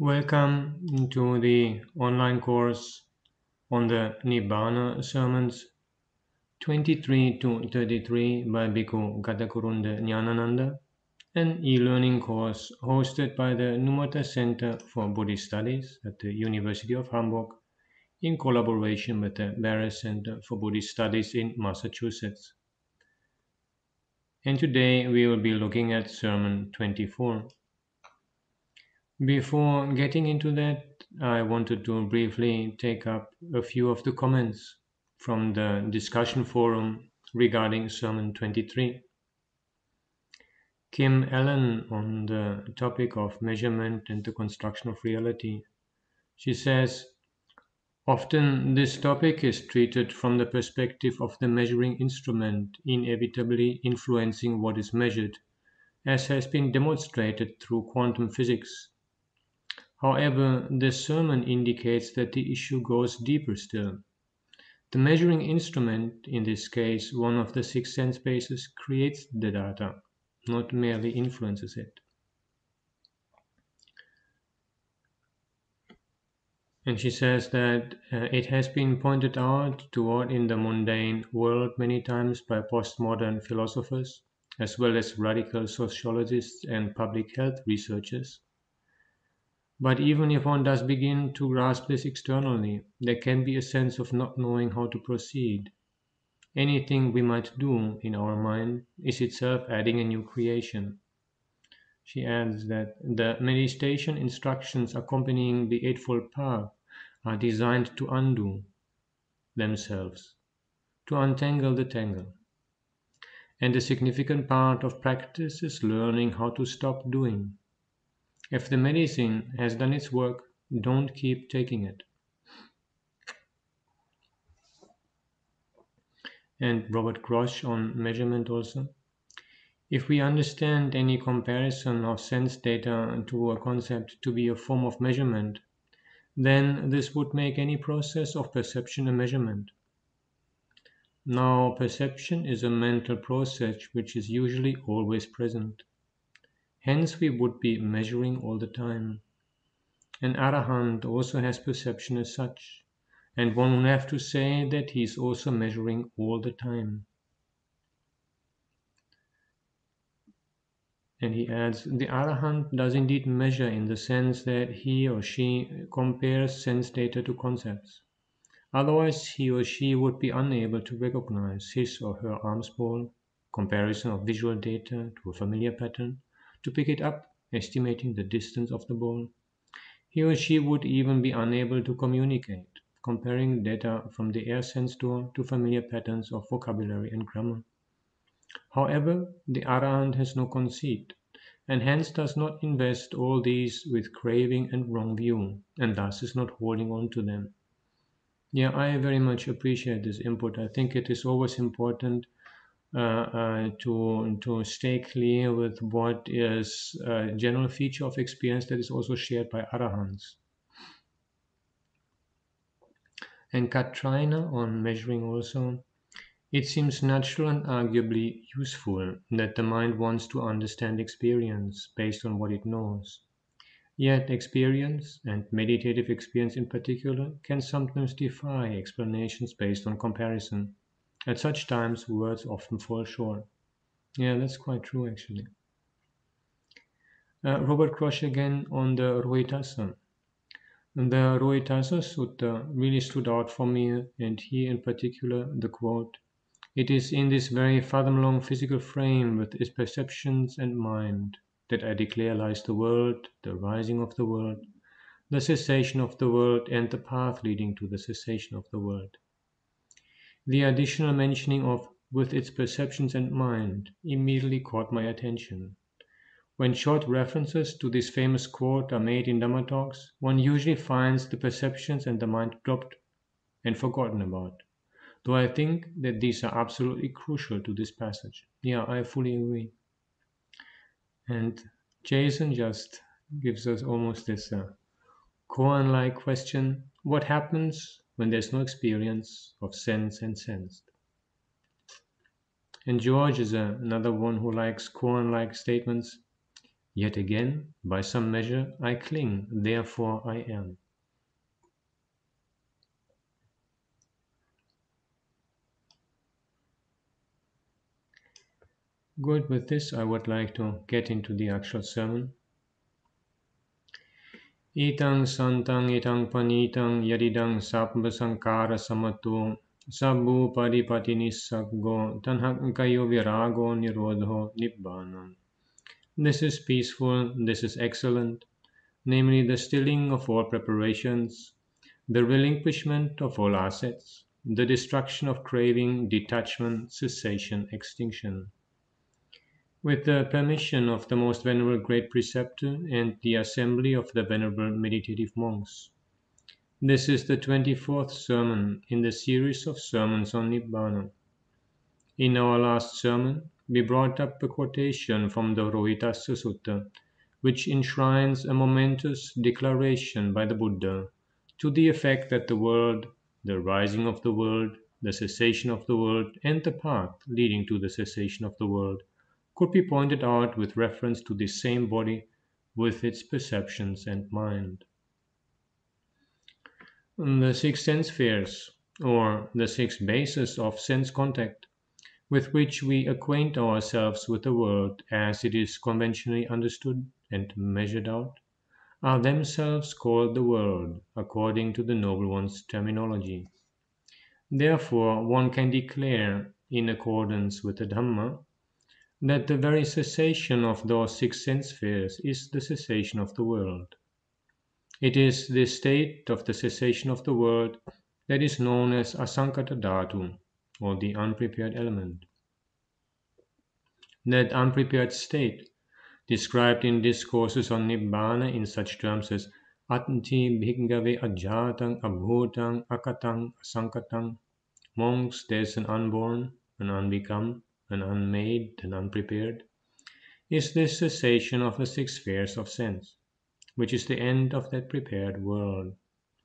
Welcome to the online course on the Nibbana Sermons 23 to 33 by Bhikkhu Gadakurunda Jnanananda, an e-learning course hosted by the Numata Center for Buddhist Studies at the University of Hamburg in collaboration with the Barrett Center for Buddhist Studies in Massachusetts. And today we will be looking at Sermon 24. Before getting into that, I wanted to briefly take up a few of the comments from the discussion forum regarding Sermon 23. Kim Allen on the topic of measurement and the construction of reality. She says, often this topic is treated from the perspective of the measuring instrument inevitably influencing what is measured, as has been demonstrated through quantum physics. However, this sermon indicates that the issue goes deeper still. The measuring instrument, in this case one of the six sense bases, creates the data, not merely influences it. And she says that it has been pointed out to what in the mundane world many times by postmodern philosophers, as well as radical sociologists and public health researchers. But even if one does begin to grasp this externally, there can be a sense of not knowing how to proceed. Anything we might do in our mind is itself adding a new creation. She adds that the meditation instructions accompanying the Eightfold Path are designed to undo themselves, to untangle the tangle. And a significant part of practice is learning how to stop doing. If the medicine has done its work, don't keep taking it. And Robert Grosh on measurement also. If we understand any comparison of sense data to a concept to be a form of measurement, then this would make any process of perception a measurement. Now, perception is a mental process which is usually always present. Hence, we would be measuring all the time. An arahant also has perception as such, and one would have to say that he is also measuring all the time. And he adds, the arahant does indeed measure in the sense that he or she compares sense data to concepts. Otherwise, he or she would be unable to recognize his or her alms ball, comparison of visual data to a familiar pattern, to pick it up, estimating the distance of the ball. He or she would even be unable to communicate, comparing data from the air sense door to familiar patterns of vocabulary and grammar. However, the arahant has no conceit, and hence does not invest all these with craving and wrong view, and thus is not holding on to them. Yeah, I very much appreciate this input. I think it is always important to stay clear with what is a general feature of experience that is also shared by arahants. And Katrina on measuring also. It seems natural and arguably useful that the mind wants to understand experience based on what it knows. Yet experience, and meditative experience in particular, can sometimes defy explanations based on comparison. At such times, words often fall short. Yeah, that's quite true actually. Robert Krosh again on the Rohitasa. The Rohitasa Sutta really stood out for me, and here in particular the quote, it is in this very fathom-long physical frame with its perceptions and mind that I declare lies the world, the rising of the world, the cessation of the world, and the path leading to the cessation of the world. The additional mentioning of with its perceptions and mind immediately caught my attention. When short references to this famous quote are made in Dhamma talks, one usually finds the perceptions and the mind dropped and forgotten about. Though I think that these are absolutely crucial to this passage. Yeah, I fully agree. And Jason just gives us almost this koan-like question: what happens when there's no experience of sense and sensed? And George is another one who likes koan-like statements. Yet again, by some measure, I cling, therefore I am. Good, with this I would like to get into the actual sermon. Itang santang itang panitang yadidang sabba sankara samato sabbu paripati nissaggo tanhak kayo virago nirodho nibbana. This is peaceful, this is excellent, namely the stilling of all preparations, the relinquishment of all assets, the destruction of craving, detachment, cessation, extinction. With the permission of the most venerable great preceptor and the assembly of the venerable meditative monks. This is the 24th sermon in the series of sermons on Nibbana. In our last sermon, we brought up a quotation from the Rohitassa Sutta, which enshrines a momentous declaration by the Buddha to the effect that the world, the rising of the world, the cessation of the world, and the path leading to the cessation of the world could be pointed out with reference to the same body with its perceptions and mind. The six sense spheres, or the six bases of sense contact, with which we acquaint ourselves with the world as it is conventionally understood and measured out, are themselves called the world, according to the Noble One's terminology. Therefore, one can declare, in accordance with the Dhamma, that the very cessation of those six sense spheres is the cessation of the world. It is the state of the cessation of the world that is known as asankata dhatu, or the unprepared element. That unprepared state, described in discourses on Nibbana in such terms as Atthi bhikkhave ajatang abhutang akatang asankatang, monks, there is an unborn, an unbecome, an unmade, an unprepared, is this cessation of the six spheres of sense, which is the end of that prepared world.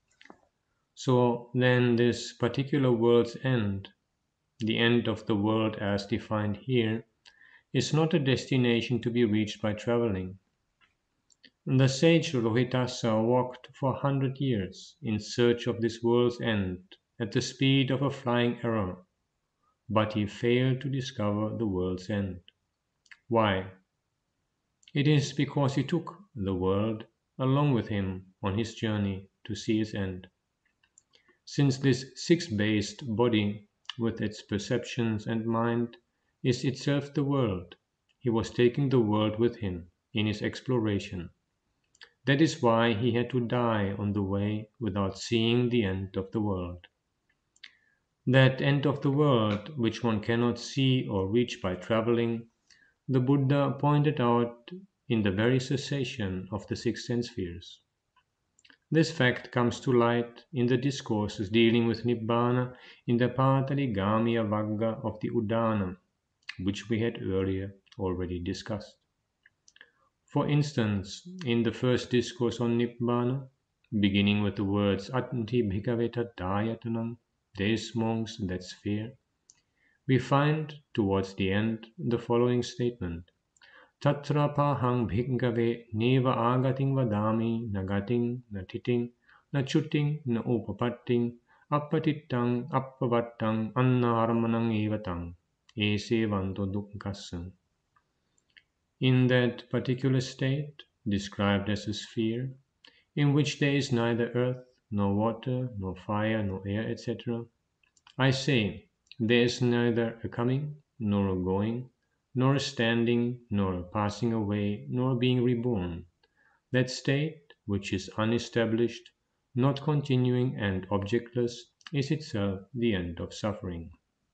So then this particular world's end, the end of the world as defined here, is not a destination to be reached by traveling. The sage Rohitassa walked for 100 years in search of this world's end at the speed of a flying arrow, but he failed to discover the world's end. Why? It is because he took the world along with him on his journey to see its end. Since this six-based body, with its perceptions and mind, is itself the world, he was taking the world with him in his exploration. That is why he had to die on the way without seeing the end of the world. That end of the world, which one cannot see or reach by traveling, the Buddha pointed out in the very cessation of the six sense spheres. This fact comes to light in the discourses dealing with Nibbana in the Pataligamiya Vagga of the Udana, which we had earlier already discussed. For instance, in the first discourse on Nibbana, beginning with the words Atthi bhikkhave tatthayatanam, this monks, that sphere, we find towards the end the following statement. Tatra pahang bhikkhave neva agating vadami nagating natiting nachuting na upapatting appatittang appavattang annaramanang evatang esevanto dukkasam. In that particular state, described as a sphere, in which there is neither earth, nor water, nor fire, nor air, etc., I say, there is neither a coming, nor a going, nor a standing, nor a passing away, nor a being reborn. That state, which is unestablished, not continuing, and objectless, is itself the end of suffering.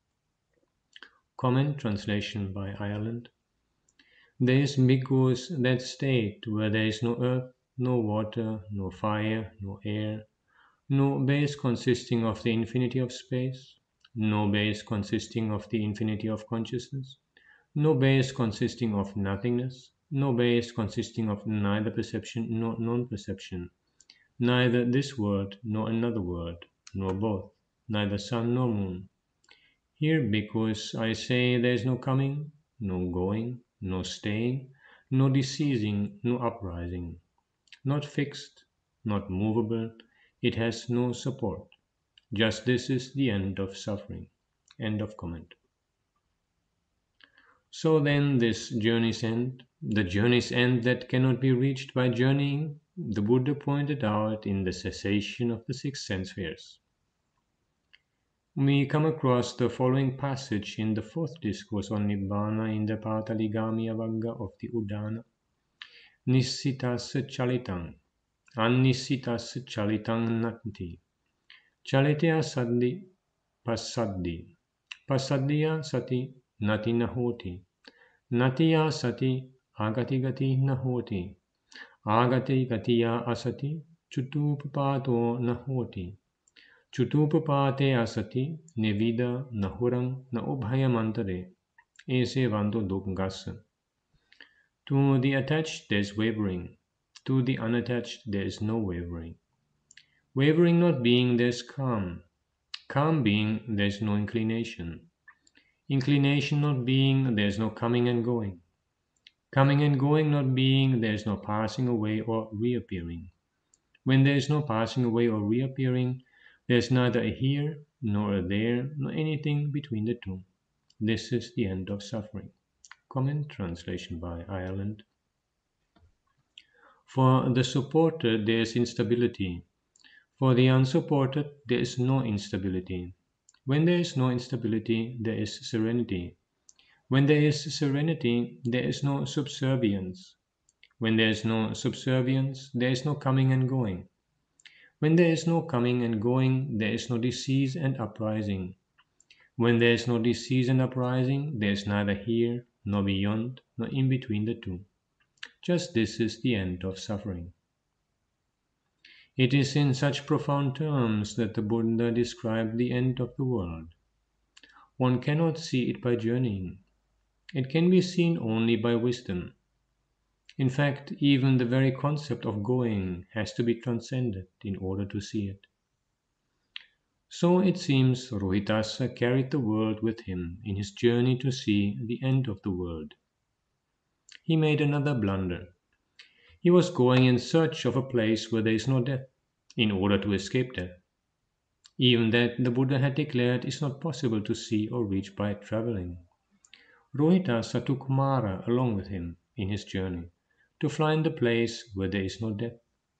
Comment translation by Ireland. There is because that state where there is no earth, no water, no fire, no air, no base consisting of the infinity of space, no base consisting of the infinity of consciousness, no base consisting of nothingness, no base consisting of neither perception nor non-perception, neither this world nor another world, nor both, neither sun nor moon. Here because I say there is no coming, no going, no staying, no deceasing, no uprising, not fixed, not movable, it has no support. Just this is the end of suffering. End of comment. So then, this journey's end, the journey's end that cannot be reached by journeying, the Buddha pointed out in the cessation of the six sense spheres. We come across the following passage in the fourth discourse on Nibbana in the Pataligamiya Vagga of the Udana. Nissitas chalitang, annissitas chalitang nati, chalitya saddi pasaddi, pasaddiya sati nati nahoti, natiya sati agati gati nahoti, agati gatiya asati chutupapato nahoti, chutupapate asati nevida nahurang na ubhayamantare, ese vando dukgasa. To the attached there is wavering, to the unattached there is no wavering. Wavering not being, there is calm. Calm being, there is no inclination. Inclination not being, there is no coming and going. Coming and going not being, there is no passing away or reappearing. When there is no passing away or reappearing, there is neither a here nor a there nor anything between the two. This is the end of suffering. Comment translation by Ireland. For the supported there is instability. For the unsupported there is no instability. When there is no instability, there is serenity. When there is serenity, there is no subservience. When there is no subservience, there is no coming and going. When there is no coming and going, there is no decease and uprising. When there is no decease and uprising, there is neither here, nor beyond, nor in between the two. Just this is the end of suffering. It is in such profound terms that the Buddha described the end of the world. One cannot see it by journeying. It can be seen only by wisdom. In fact, even the very concept of going has to be transcended in order to see it. So it seems Rohitasa carried the world with him in his journey to see the end of the world. He made another blunder. He was going in search of a place where there is no death, in order to escape death. Even that the Buddha had declared is not possible to see or reach by traveling. Rohitasa took Mara along with him in his journey to find the place where there is no death.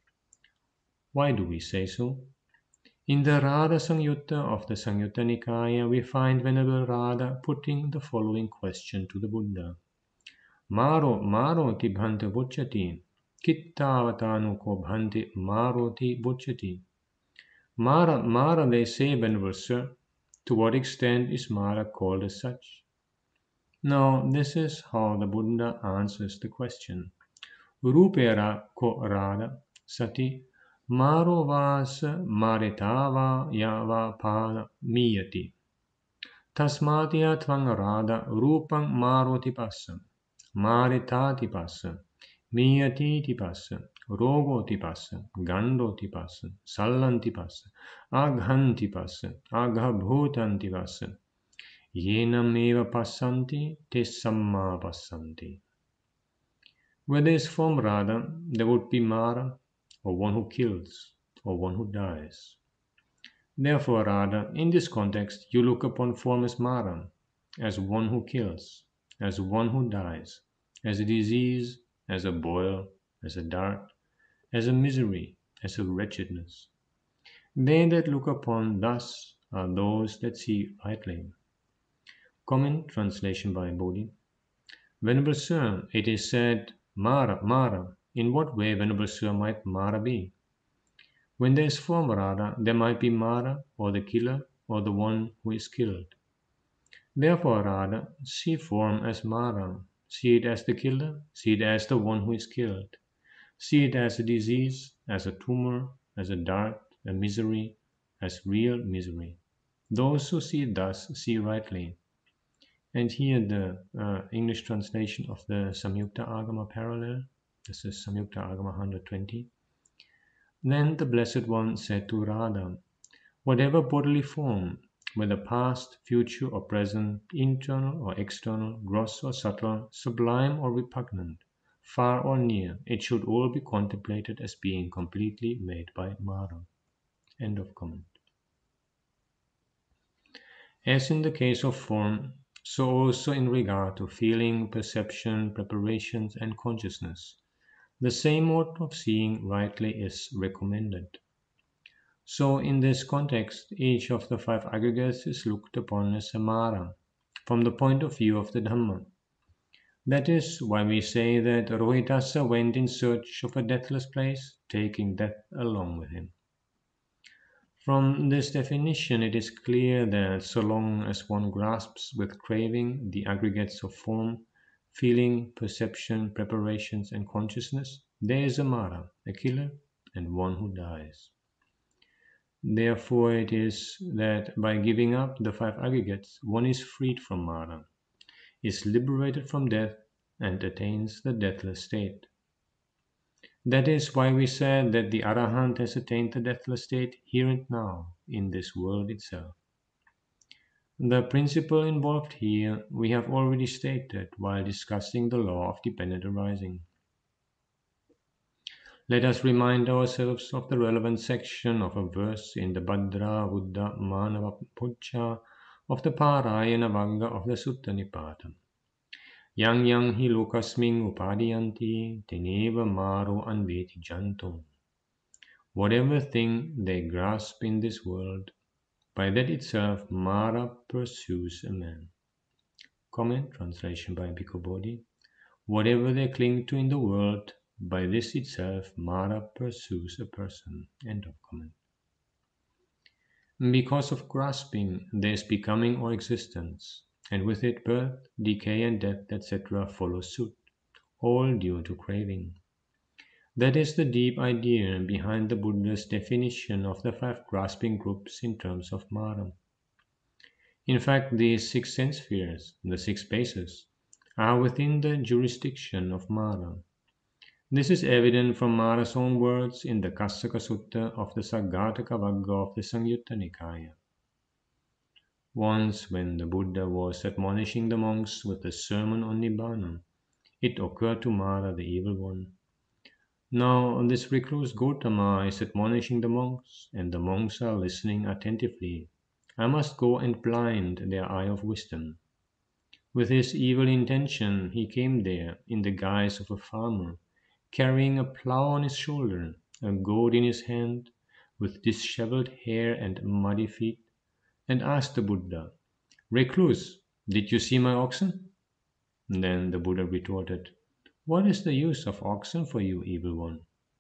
Why do we say so? In the Radha Samyutta of the Samyutta Nikaya, we find Venerable Radha putting the following question to the Buddha. Maro maroti bhante bocchati, kittavatanu ko bhante maroti bocchati. Mara, they say, Venerable Sir, to what extent is Mara called as such? Now, this is how the Buddha answers the question. Rupera ko Radha sati maro vas maretava yava pada miyati. Tasmatya tvang Radha rupang maroti passam, maretati passam, miyati tipassa, rogo tipassa, gando tipassa, sallanti passa, aghanti passa, aghabhutanti passa. Yenam eva passanti, te samma passanti. Where there is form Radha, there would be Mara, or one who kills, or one who dies. Therefore, Radha, in this context, you look upon form as Mara, as one who kills, as one who dies, as a disease, as a boil, as a dart, as a misery, as a wretchedness. They that look upon thus are those that see rightly. Comment translation by Bodhi. Venerable Sir, it is said, Mara, Mara. In what way, Venerable Sir, might Mara be? When there is form Radha, there might be Mara, or the killer, or the one who is killed. Therefore, Radha, see form as Mara, see it as the killer, see it as the one who is killed. See it as a disease, as a tumor, as a dart, a misery, as real misery. Those who see it thus see rightly. And here the English translation of the Samyukta Agama parallel. This is Samyukta Agama 120. Then the Blessed One said to Radha, whatever bodily form, whether past, future or present, internal or external, gross or subtle, sublime or repugnant, far or near, it should all be contemplated as being completely made by Mara. End of comment. As in the case of form, so also in regard to feeling, perception, preparations, and consciousness, the same mode of seeing rightly is recommended. So, in this context, each of the five aggregates is looked upon as a Mara from the point of view of the Dhamma. That is why we say that Rohitasa went in search of a deathless place, taking death along with him. From this definition, it is clear that so long as one grasps with craving the aggregates of form, feeling, perception, preparations, and consciousness, there is a Mara, a killer, and one who dies. Therefore, it is that by giving up the five aggregates, one is freed from Mara, is liberated from death, and attains the deathless state. That is why we said that the Arahant has attained the deathless state here and now, in this world itself. The principle involved here we have already stated while discussing the law of dependent arising. Let us remind ourselves of the relevant section of a verse in the Bhadra Buddha Manava Puja of the Parayana Vagga of the Sutta Nipata. Yang yang hi lokasming upadiyanti teneva maro anveti jantum. Whatever thing they grasp in this world, by that itself Mara pursues a man. Comment, translation by Bhikkhu Bodhi. Whatever they cling to in the world, by this itself Mara pursues a person. End of comment. Because of grasping, there is becoming or existence, and with it birth, decay, and death, etc. follow suit, all due to craving. That is the deep idea behind the Buddha's definition of the five grasping groups in terms of Mara. In fact, these six sense spheres, the six bases, are within the jurisdiction of Mara. This is evident from Mara's own words in the Kassaka Sutta of the Saggataka Vagga of the Samyutta Nikaya. Once, when the Buddha was admonishing the monks with the sermon on Nibbana, it occurred to Mara, the evil one. Now, this recluse Gautama is admonishing the monks, and the monks are listening attentively. I must go and blind their eye of wisdom. With this evil intention, he came there in the guise of a farmer, carrying a plough on his shoulder, a goad in his hand, with dishevelled hair and muddy feet, and asked the Buddha, "Recluse, did you see my oxen?" Then the Buddha retorted, "What is the use of oxen for you, evil one?"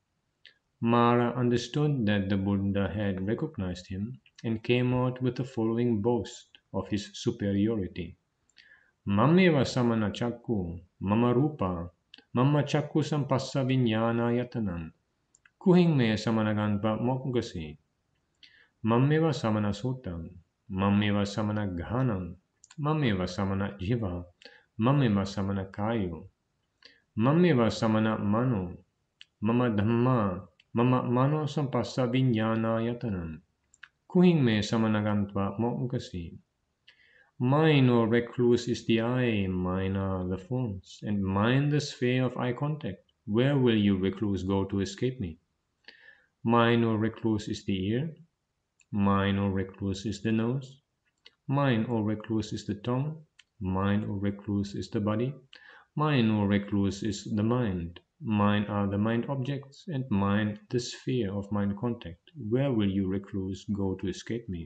Mara understood that the Buddha had recognized him and came out with the following boast of his superiority. Mameva samana chakku, mama rupa, mama chakku sampassa vinyana yatanan, kuhing me samanaganpa mokgasi, mameva samana sotam, mameva samana ghanam, mameva samana jiva, mameva samana kayo, mameva samana mano, mama dhamma, mama mano sampassa vinyana yatanam, kuhing me samanagantva mokgasi. Mine, O recluse, is the eye, mine are the forms, and mine the sphere of eye contact. Where will you, recluse, go to escape me? Mine, O recluse, is the ear. Mine, O recluse, is the nose. Mine, O recluse, is the tongue. Mine, O recluse, is the body. Mine, O recluse, is the mind. Mine are the mind objects, and mine the sphere of mind contact. Where will you, recluse, go to escape me?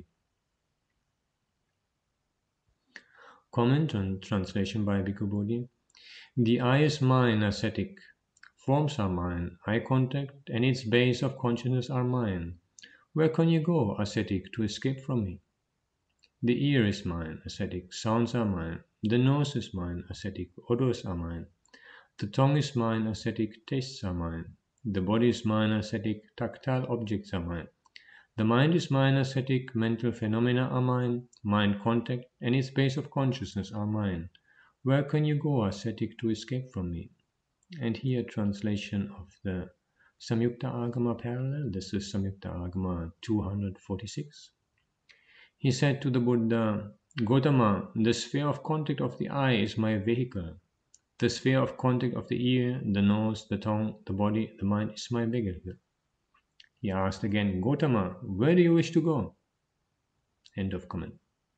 Comment and translation by Bhikkhu Bodhi. The eye is mine, ascetic. Forms are mine, eye contact and its base of consciousness are mine. Where can you go, ascetic, to escape from me? The ear is mine, ascetic. Sounds are mine. The nose is mine, ascetic. Odors are mine. The tongue is mine, ascetic. Tastes are mine. The body is mine, ascetic. Tactile objects are mine. The mind is mine, ascetic. Mental phenomena are mine. Mind contact and its base of consciousness are mine. Where can you go, ascetic, to escape from me? And here translation of the Samyukta Agama parallel. This is Samyukta Agama 246. He said to the Buddha, Gautama, the sphere of contact of the eye is my vehicle. The sphere of contact of the ear, the nose, the tongue, the body, the mind is my vehicle. He asked again, Gautama, where do you wish to go? End of comment.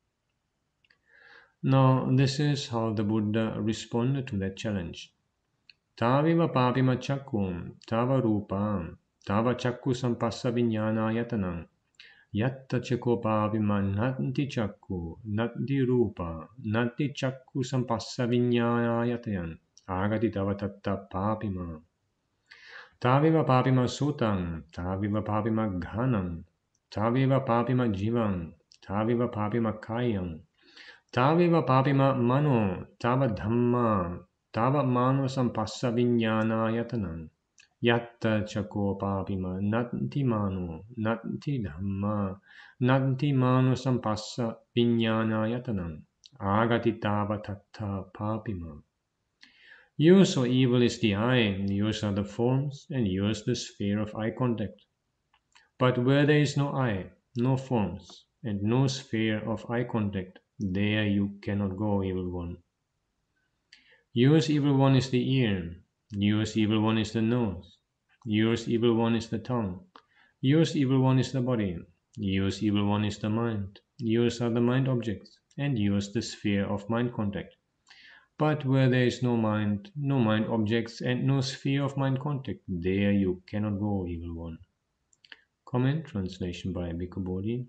Now, this is how the Buddha responded to that challenge. Taviva papima chakkum, tava rupam, tava chakku sampassa vijnana yatanam, yatta chako papima nanti chakku, nanti rupa, nanti chakku sampassa vijnana yatayan, agati tava tatta papima. Taviva papima sutang, taviva papima ghanam, taviva papima jivam, taviva papima kayam, taviva papima mano, tava dhamma, tava mano sampassa vijnana yatanam, yatta chako papima nanti mano, nanti dhamma, nanti mano sampassa vijnana yatanam, agati tava tatta papima. Yours, O evil, is the eye, yours are the forms, and yours the sphere of eye contact. But where there is no eye, no forms, and no sphere of eye contact, there you cannot go, evil one. Yours, evil one, is the ear, yours, evil one, is the nose, yours, evil one, is the tongue, yours, evil one, is the body, yours, evil one, is the mind, yours are the mind objects, and yours the sphere of mind contact. But where there is no mind objects, and no sphere of mind contact, there you cannot go, evil one. Comment, translation by Bhikkhu Bodhi.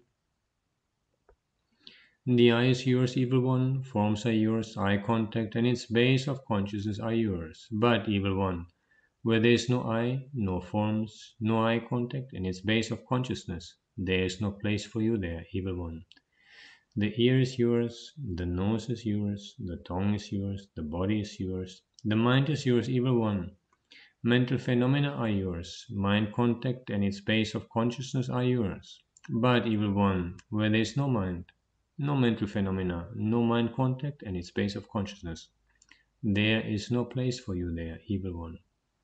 The eye is yours, evil one, forms are yours, eye contact and its base of consciousness are yours. But, evil one, where there is no eye, no forms, no eye contact and its base of consciousness, there is no place for you there, evil one. The ear is yours, the nose is yours, the tongue is yours, the body is yours, the mind is yours, evil one. Mental phenomena are yours, mind contact and its base of consciousness are yours. But, evil one, where there is no mind, no mental phenomena, no mind contact and its base of consciousness, there is no place for you there, evil one.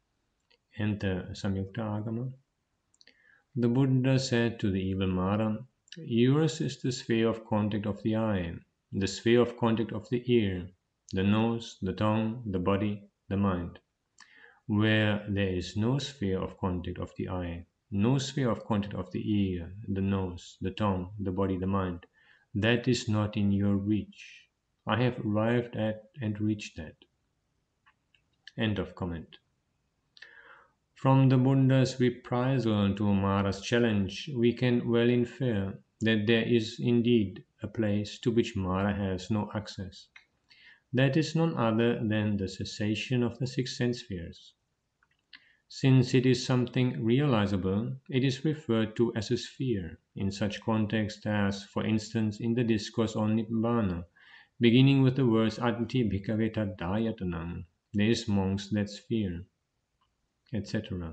Enter Samyukta Agama. The Buddha said to the evil Mara, yours is the sphere of contact of the eye, the sphere of contact of the ear, the nose, the tongue, the body, the mind. Where there is no sphere of contact of the eye, no sphere of contact of the ear, the nose, the tongue, the body, the mind, that is not in your reach. I have arrived at and reached that. End of comment. From the Buddha's reprisal to Mara's challenge, we can well infer that there is indeed a place to which Mara has no access. That is none other than the cessation of the six sense spheres. Since it is something realizable, it is referred to as a sphere, in such context as, for instance, in the discourse on Nibbana, beginning with the words Aditi Bhikkhave Tadayatanam, there is amongst that sphere, etc.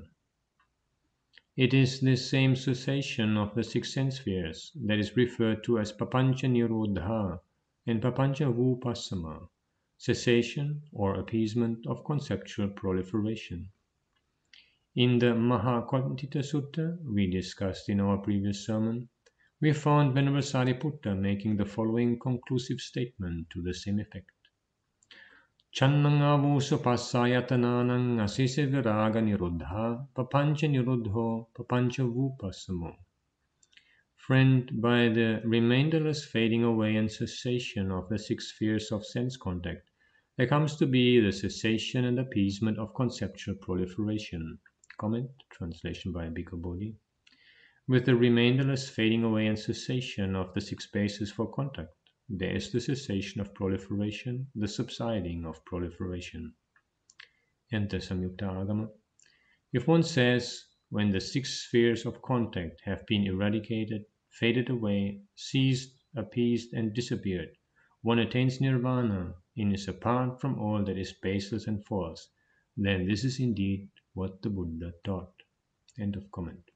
It is this same cessation of the six sense spheres that is referred to as Papancha Nirodha and Papancha Vupassama, cessation or appeasement of conceptual proliferation. In the Mahakontita Sutta, we discussed in our previous sermon, we found Venerable Sariputta making the following conclusive statement to the same effect. Channangavusu passayatananang asise viraga niruddha papancha niruddho papancha vupassamo. Friend, by the remainderless fading away and cessation of the six spheres of sense contact, there comes to be the cessation and appeasement of conceptual proliferation. Comment, translation by Bhikkhu Bodhi. With the remainderless fading away and cessation of the six bases for contact, there is the cessation of proliferation, the subsiding of proliferation. Enter Samyukta Agama. If one says, when the six spheres of contact have been eradicated, faded away, ceased, appeased, and disappeared, one attains nirvana and is apart from all that is baseless and false, then this is indeed what the Buddha taught. End of comment.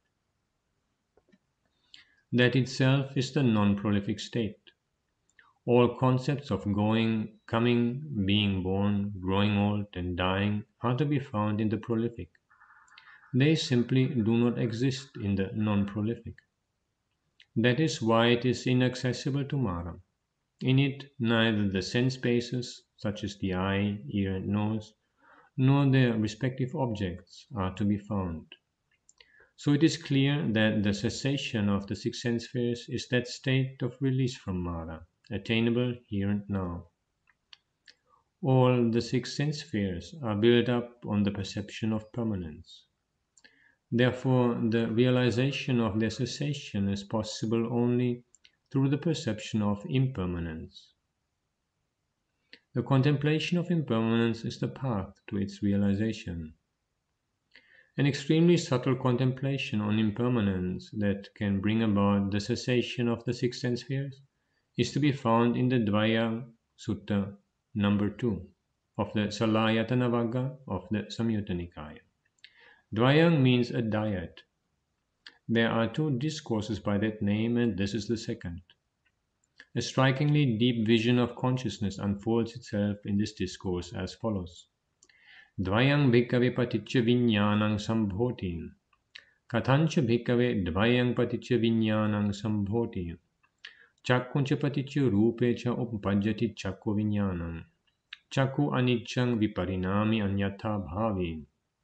That itself is the non-prolific state. All concepts of going, coming, being born, growing old, and dying are to be found in the prolific. They simply do not exist in the non-prolific. That is why it is inaccessible to Mara. In it, neither the sense bases, such as the eye, ear, and nose, nor their respective objects are to be found. So it is clear that the cessation of the six sense spheres is that state of release from Mara, attainable here and now. All the six sense spheres are built up on the perception of permanence. Therefore, the realization of their cessation is possible only through the perception of impermanence. The contemplation of impermanence is the path to its realization. An extremely subtle contemplation on impermanence that can bring about the cessation of the six sense spheres is to be found in the Dvaya Sutta number 2 of the Salayatana Vagga of the Samyutta Nikaya. Dvayang means a dyad. There are two discourses by that name, and this is the second. A strikingly deep vision of consciousness unfolds itself in this discourse as follows. Dvayang bhikkhave paticca viññānaṃ sambhoti. Katancha bhikkhave dvayang paticca viññānaṃ sambhoti. Chakkuncha paticca rūpecha uppajjati chakku viññānaṃ. Chakku aniccaṃ viparinami anyatha bhavi.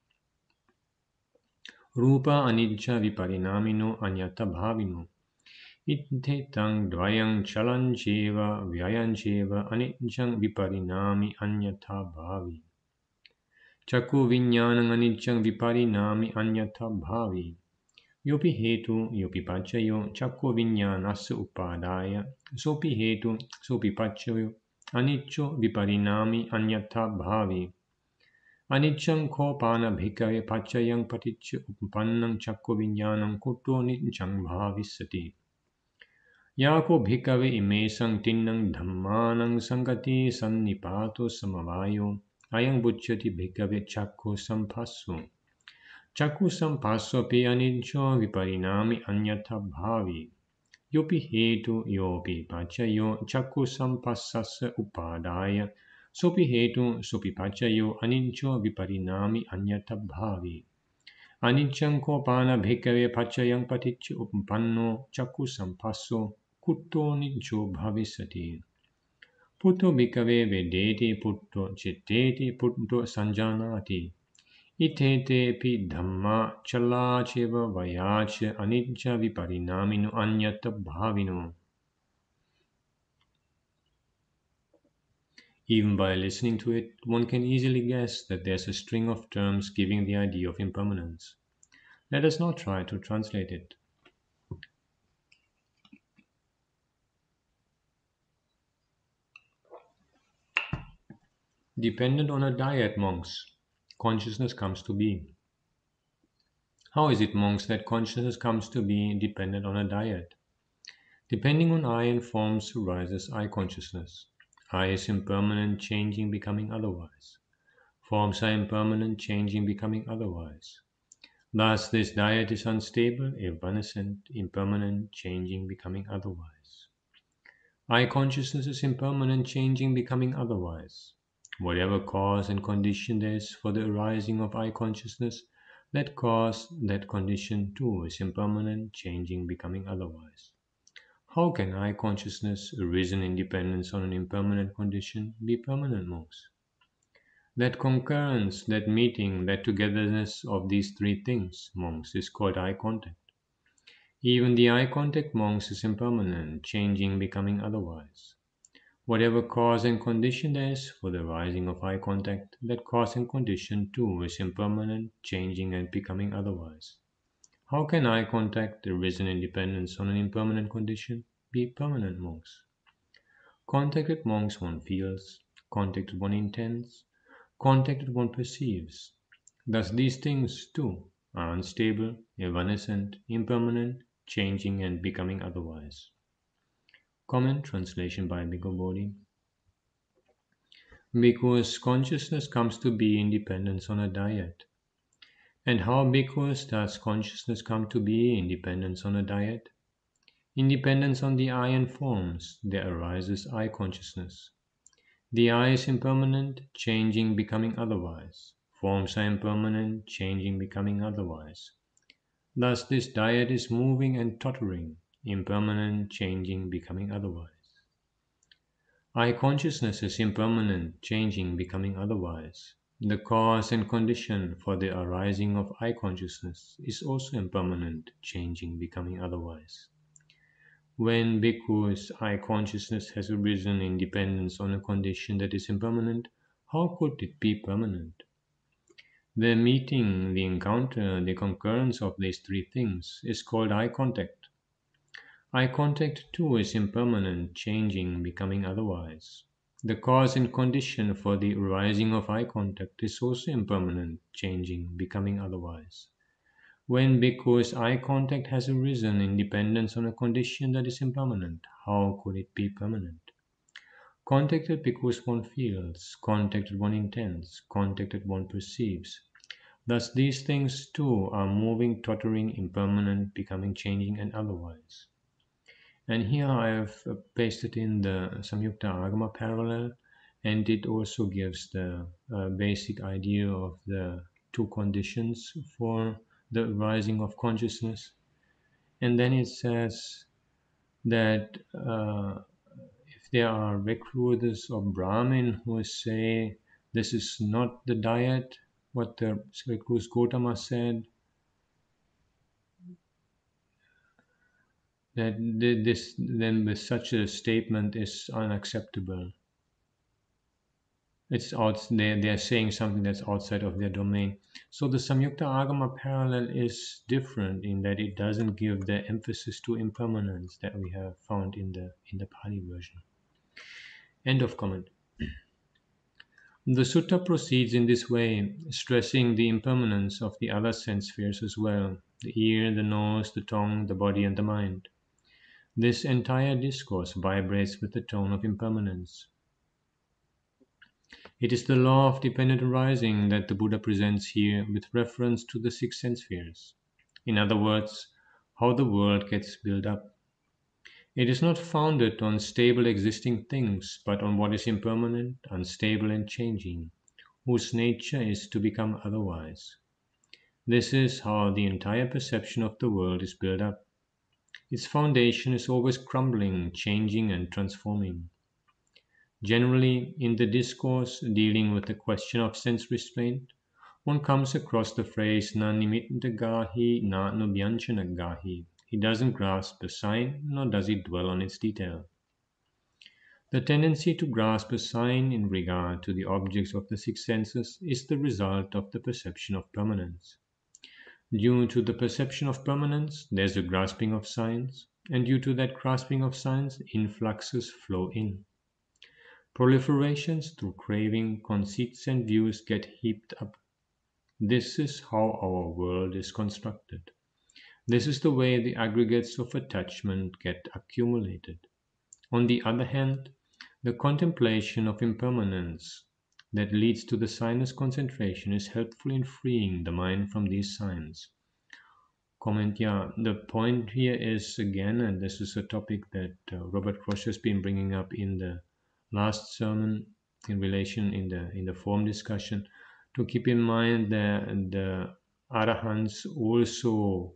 Rupa anicca viparinamino anyatha bhavino. Itte tang dvayang chalancheva vyayancheva aniccaṃ viparinami anyatha bhavi. Chakku viññānaṃ aniccaṃ viparinami anyatha bhavi. Yopi hetu yopi pacchayo chakku viññānasya upadaya sopi hetu sopi pacchayo anicco viparinami anyatha bhavi. Aniccaṃ kopana bhikkhave paccayang paticca uppannam chakku viññānaṃ kutto niccaṃ bhavisati. Yako bhikkhave imesang tinnang dhammanang sangati sannipato samavayo ayang bucchati bhikkhave chakku sampasso. Chakku sampasso pi anicco viparinami anyatha bhavi. Yopi hetu yopi pacchayo chakku sampassassa upadaya sopi hetu sopi pacchayo anicco viparinami anyatha bhavi. Aniccaṃ kopana bhikkhave paccayang paticca uppanno chakku sampasso kutto nicco bhavisati. Putto bhikkhave vedeti putto citteti putto sanjanati. Itete pi dhamma chalacheva vayacha anicca viparinamino anyatha bhavino. Even by listening to it, one can easily guess that there's a string of terms giving the idea of impermanence. Let us now try to translate it. Dependent on a dyad, monks, consciousness comes to be. How is it, monks, that consciousness comes to be dependent on a dyad? Depending on I and forms arises I consciousness. I is impermanent, changing, becoming otherwise. Forms are impermanent, changing, becoming otherwise. Thus, this dyad is unstable, evanescent, impermanent, changing, becoming otherwise. I consciousness is impermanent, changing, becoming otherwise. Whatever cause and condition there is for the arising of I consciousness, that cause, that condition too is impermanent, changing, becoming otherwise. How can I consciousness, arisen in dependence on an impermanent condition, be permanent, monks? That concurrence, that meeting, that togetherness of these three things, monks, is called eye contact. Even the eye contact, monks, is impermanent, changing, becoming otherwise. Whatever cause and condition there is for the arising of eye contact, that cause and condition too is impermanent, changing, and becoming otherwise. How can eye contact, arisen in dependence on an impermanent condition, be permanent, monks? Contact with monks one feels, contact with one intends, contact with one perceives. Thus these things too are unstable, evanescent, impermanent, changing, and becoming otherwise. Comment translation by Bhikkhu Bodhi. Because consciousness comes to be in dependence on a dyad. And how, bhikkhus, does consciousness come to be in dependence on a dyad? In dependence on the I and forms, there arises I consciousness. The I is impermanent, changing, becoming otherwise. Forms are impermanent, changing, becoming otherwise. Thus this dyad is moving and tottering, impermanent, changing, becoming otherwise. I consciousness is impermanent, changing, becoming otherwise. The cause and condition for the arising of I consciousness is also impermanent, changing, becoming otherwise. When bhikkhus I consciousness has arisen in dependence on a condition that is impermanent, how could it be permanent? The meeting, the encounter, the concurrence of these three things is called eye contact. Eye contact too is impermanent, changing, becoming otherwise. The cause and condition for the arising of eye contact is also impermanent, changing, becoming otherwise. When bhikkhu's eye contact has arisen in dependence on a condition that is impermanent, how could it be permanent? Contacted because one feels, contacted one intends, contacted one perceives. Thus these things too are moving, tottering, impermanent, becoming, changing, and otherwise. And here I have pasted in the Samyukta Agama parallel, and it also gives the basic idea of the two conditions for the rising of consciousness. And then it says that if there are recruiters or Brahmin who say this is not the diet, what the recluse Gautama said, that this then with such a statement is unacceptable. It's out they're saying something that's outside of their domain. So the Samyukta Agama parallel is different in that it doesn't give the emphasis to impermanence that we have found in the Pali version. End of comment. The sutta proceeds in this way, stressing the impermanence of the other sense spheres as well, the ear, the nose, the tongue, the body, and the mind. This entire discourse vibrates with the tone of impermanence. It is the law of dependent arising that the Buddha presents here with reference to the six sense spheres. In other words, how the world gets built up. It is not founded on stable existing things, but on what is impermanent, unstable, and changing, whose nature is to become otherwise. This is how the entire perception of the world is built up. Its foundation is always crumbling, changing, and transforming. Generally, in the discourse dealing with the question of sense restraint, one comes across the phrase na nimitta gahi na nubyanchana gahi. He doesn't grasp a sign, nor does he dwell on its detail. The tendency to grasp a sign in regard to the objects of the six senses is the result of the perception of permanence. Due to the perception of permanence, there's a grasping of signs, and due to that grasping of signs, influxes flow in. Proliferations through craving, conceits, and views get heaped up. This is how our world is constructed. This is the way the aggregates of attachment get accumulated. On the other hand, the contemplation of impermanence that leads to the signless concentration is helpful in freeing the mind from these signs. Comment, yeah, the point here is again, and this is a topic that Robert Krosch has been bringing up in the last sermon in relation in the form discussion, to keep in mind that the arahants also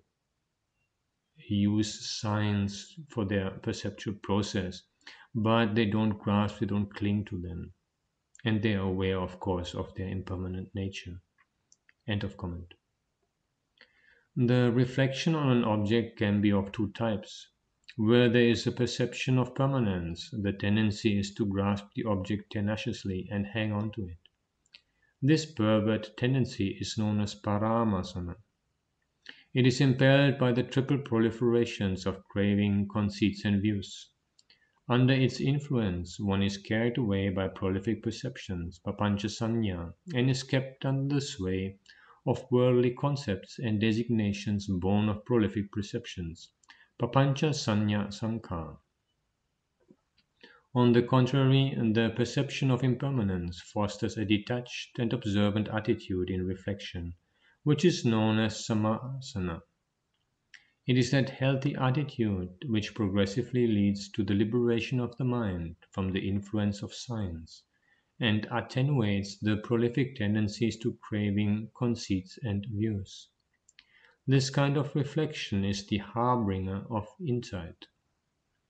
use signs for their perceptual process, but they don't grasp, they don't cling to them, and they are aware, of course, of their impermanent nature. End of comment. The reflection on an object can be of two types. Where there is a perception of permanence, the tendency is to grasp the object tenaciously and hang on to it. This pervert tendency is known as paramasana. It is impelled by the triple proliferations of craving, conceits, and views. Under its influence, one is carried away by prolific perceptions, papancha sanya, and is kept under the sway of worldly concepts and designations born of prolific perceptions, papancha sanya sankhara. On the contrary, the perception of impermanence fosters a detached and observant attitude in reflection, which is known as samasana. It is that healthy attitude which progressively leads to the liberation of the mind from the influence of signs, and attenuates the prolific tendencies to craving, conceits, and views. This kind of reflection is the harbinger of insight.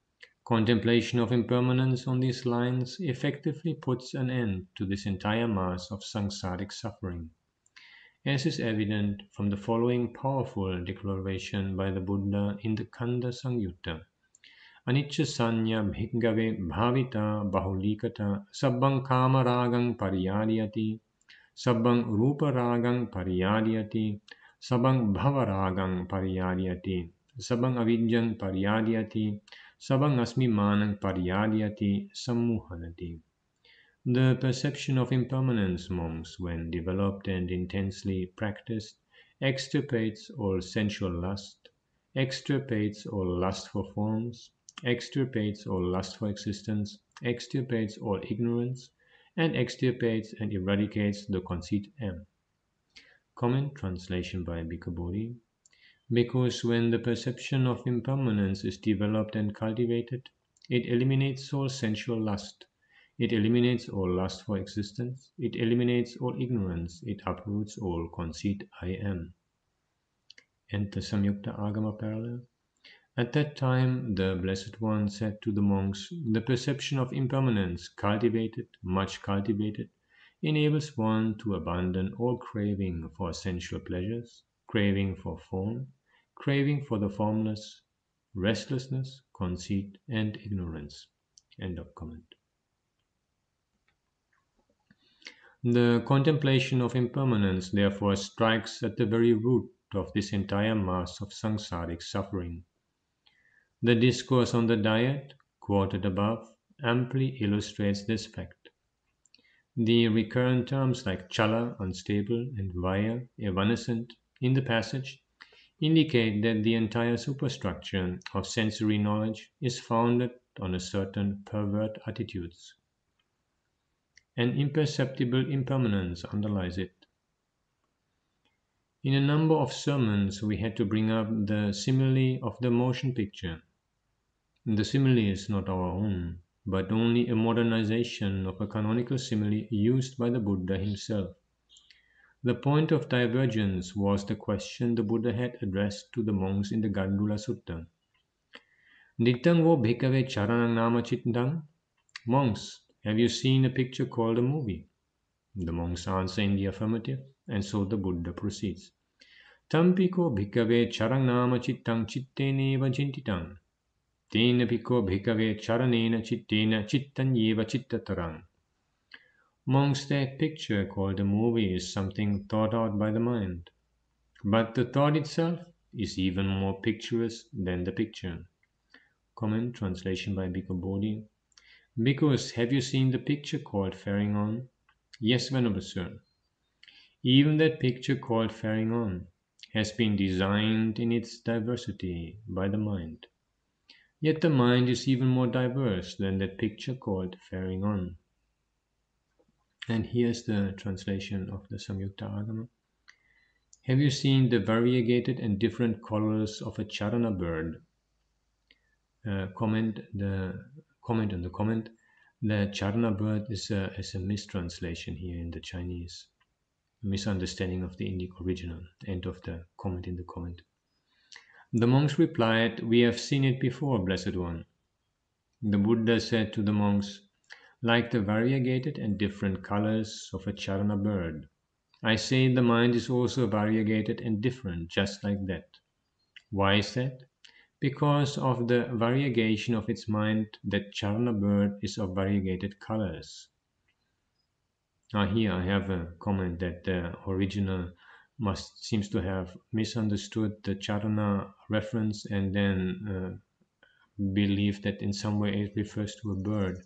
Contemplation of impermanence on these lines effectively puts an end to this entire mass of samsaric suffering, as is evident from the following powerful declaration by the Buddha in the Khanda Samyutta. Anicca sanya bhikkhave bhavita bahulikata sabbang kama ragang pariyadiyati sabbang rupa ragang pariyadiyati sabbang bhava ragang pariyadiyati sabbang avidyang pariyadiyati sabbang asmi manang pariyadiyati sammuhanati. The perception of impermanence, monks, when developed and intensely practiced, extirpates all sensual lust, extirpates all lust for forms, extirpates all lust for existence, extirpates all ignorance, and extirpates and eradicates the conceit M. Comment translation by Bhikkhu Bodhi. Because when the perception of impermanence is developed and cultivated, it eliminates all sensual lust, it eliminates all lust for existence, it eliminates all ignorance, it uproots all conceit I am. And the Samyukta Agama parallel. At that time, the Blessed One said to the monks, the perception of impermanence, cultivated, much cultivated, enables one to abandon all craving for sensual pleasures, craving for form, craving for the formless, restlessness, conceit, and ignorance. End of comment. The contemplation of impermanence therefore strikes at the very root of this entire mass of samsaric suffering. The discourse on the diet, quoted above, amply illustrates this fact. The recurrent terms like chala, unstable, and vaya, evanescent, in the passage indicate that the entire superstructure of sensory knowledge is founded on a certain pervert attitudes. An imperceptible impermanence underlies it. In a number of sermons, we had to bring up the simile of the motion picture. The simile is not our own, but only a modernization of a canonical simile used by the Buddha himself. The point of divergence was the question the Buddha had addressed to the monks in the Gandula Sutta. Dittang vo bhikkhave charanang nama chittang? Monks, have you seen a picture called a movie? The monks answer in the affirmative, and so the Buddha proceeds. Tampiko bhikkhave charang nama chittang chitteneva chintitang. Tena piko bhikkhave charanena chittena chittanyeva chittatarang. Monks, that picture called a movie is something thought out by the mind. But the thought itself is even more picturesque than the picture. Comment translation by Bhikkhu Bodhi. Because have you seen the picture called Faring On? Yes, Venerable Sir. Even that picture called Faring On has been designed in its diversity by the mind. Yet the mind is even more diverse than that picture called Faring On. And here's the translation of the Samyukta Agama. Have you seen the variegated and different colors of a charana bird? Comment on the comment. The charana bird is a mistranslation here in the Chinese. Misunderstanding of the Indic original. End of the comment in the comment. The monks replied, we have seen it before, Blessed One. The Buddha said to the monks, like the variegated and different colors of a charana bird, I say the mind is also variegated and different, just like that. Why is that? Because of the variegation of its mind, that charana bird is of variegated colors. Now here I have a comment that the original seems to have misunderstood the charana reference and then believed that in some way it refers to a bird.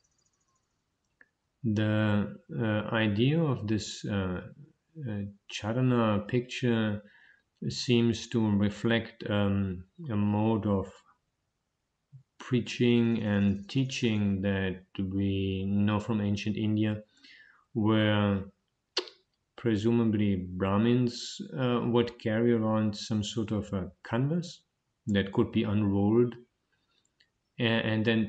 The idea of this charana picture seems to reflect a mode of preaching and teaching that we know from ancient India, where presumably Brahmins would carry around some sort of a canvas that could be unrolled and then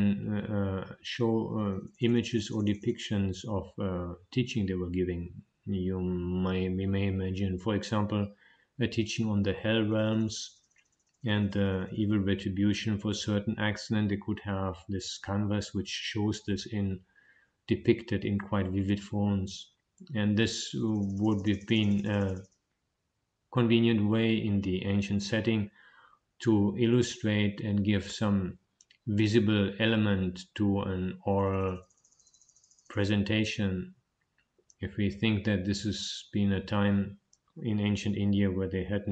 show images or depictions of teaching they were giving. We may imagine, for example, a teaching on the hell realms and the evil retribution for certain acts, then they could have this canvas which shows this in depicted in quite vivid forms. And this would have been a convenient way in the ancient setting to illustrate and give some visible element to an oral presentation. If we think that this has been a time in ancient India where they had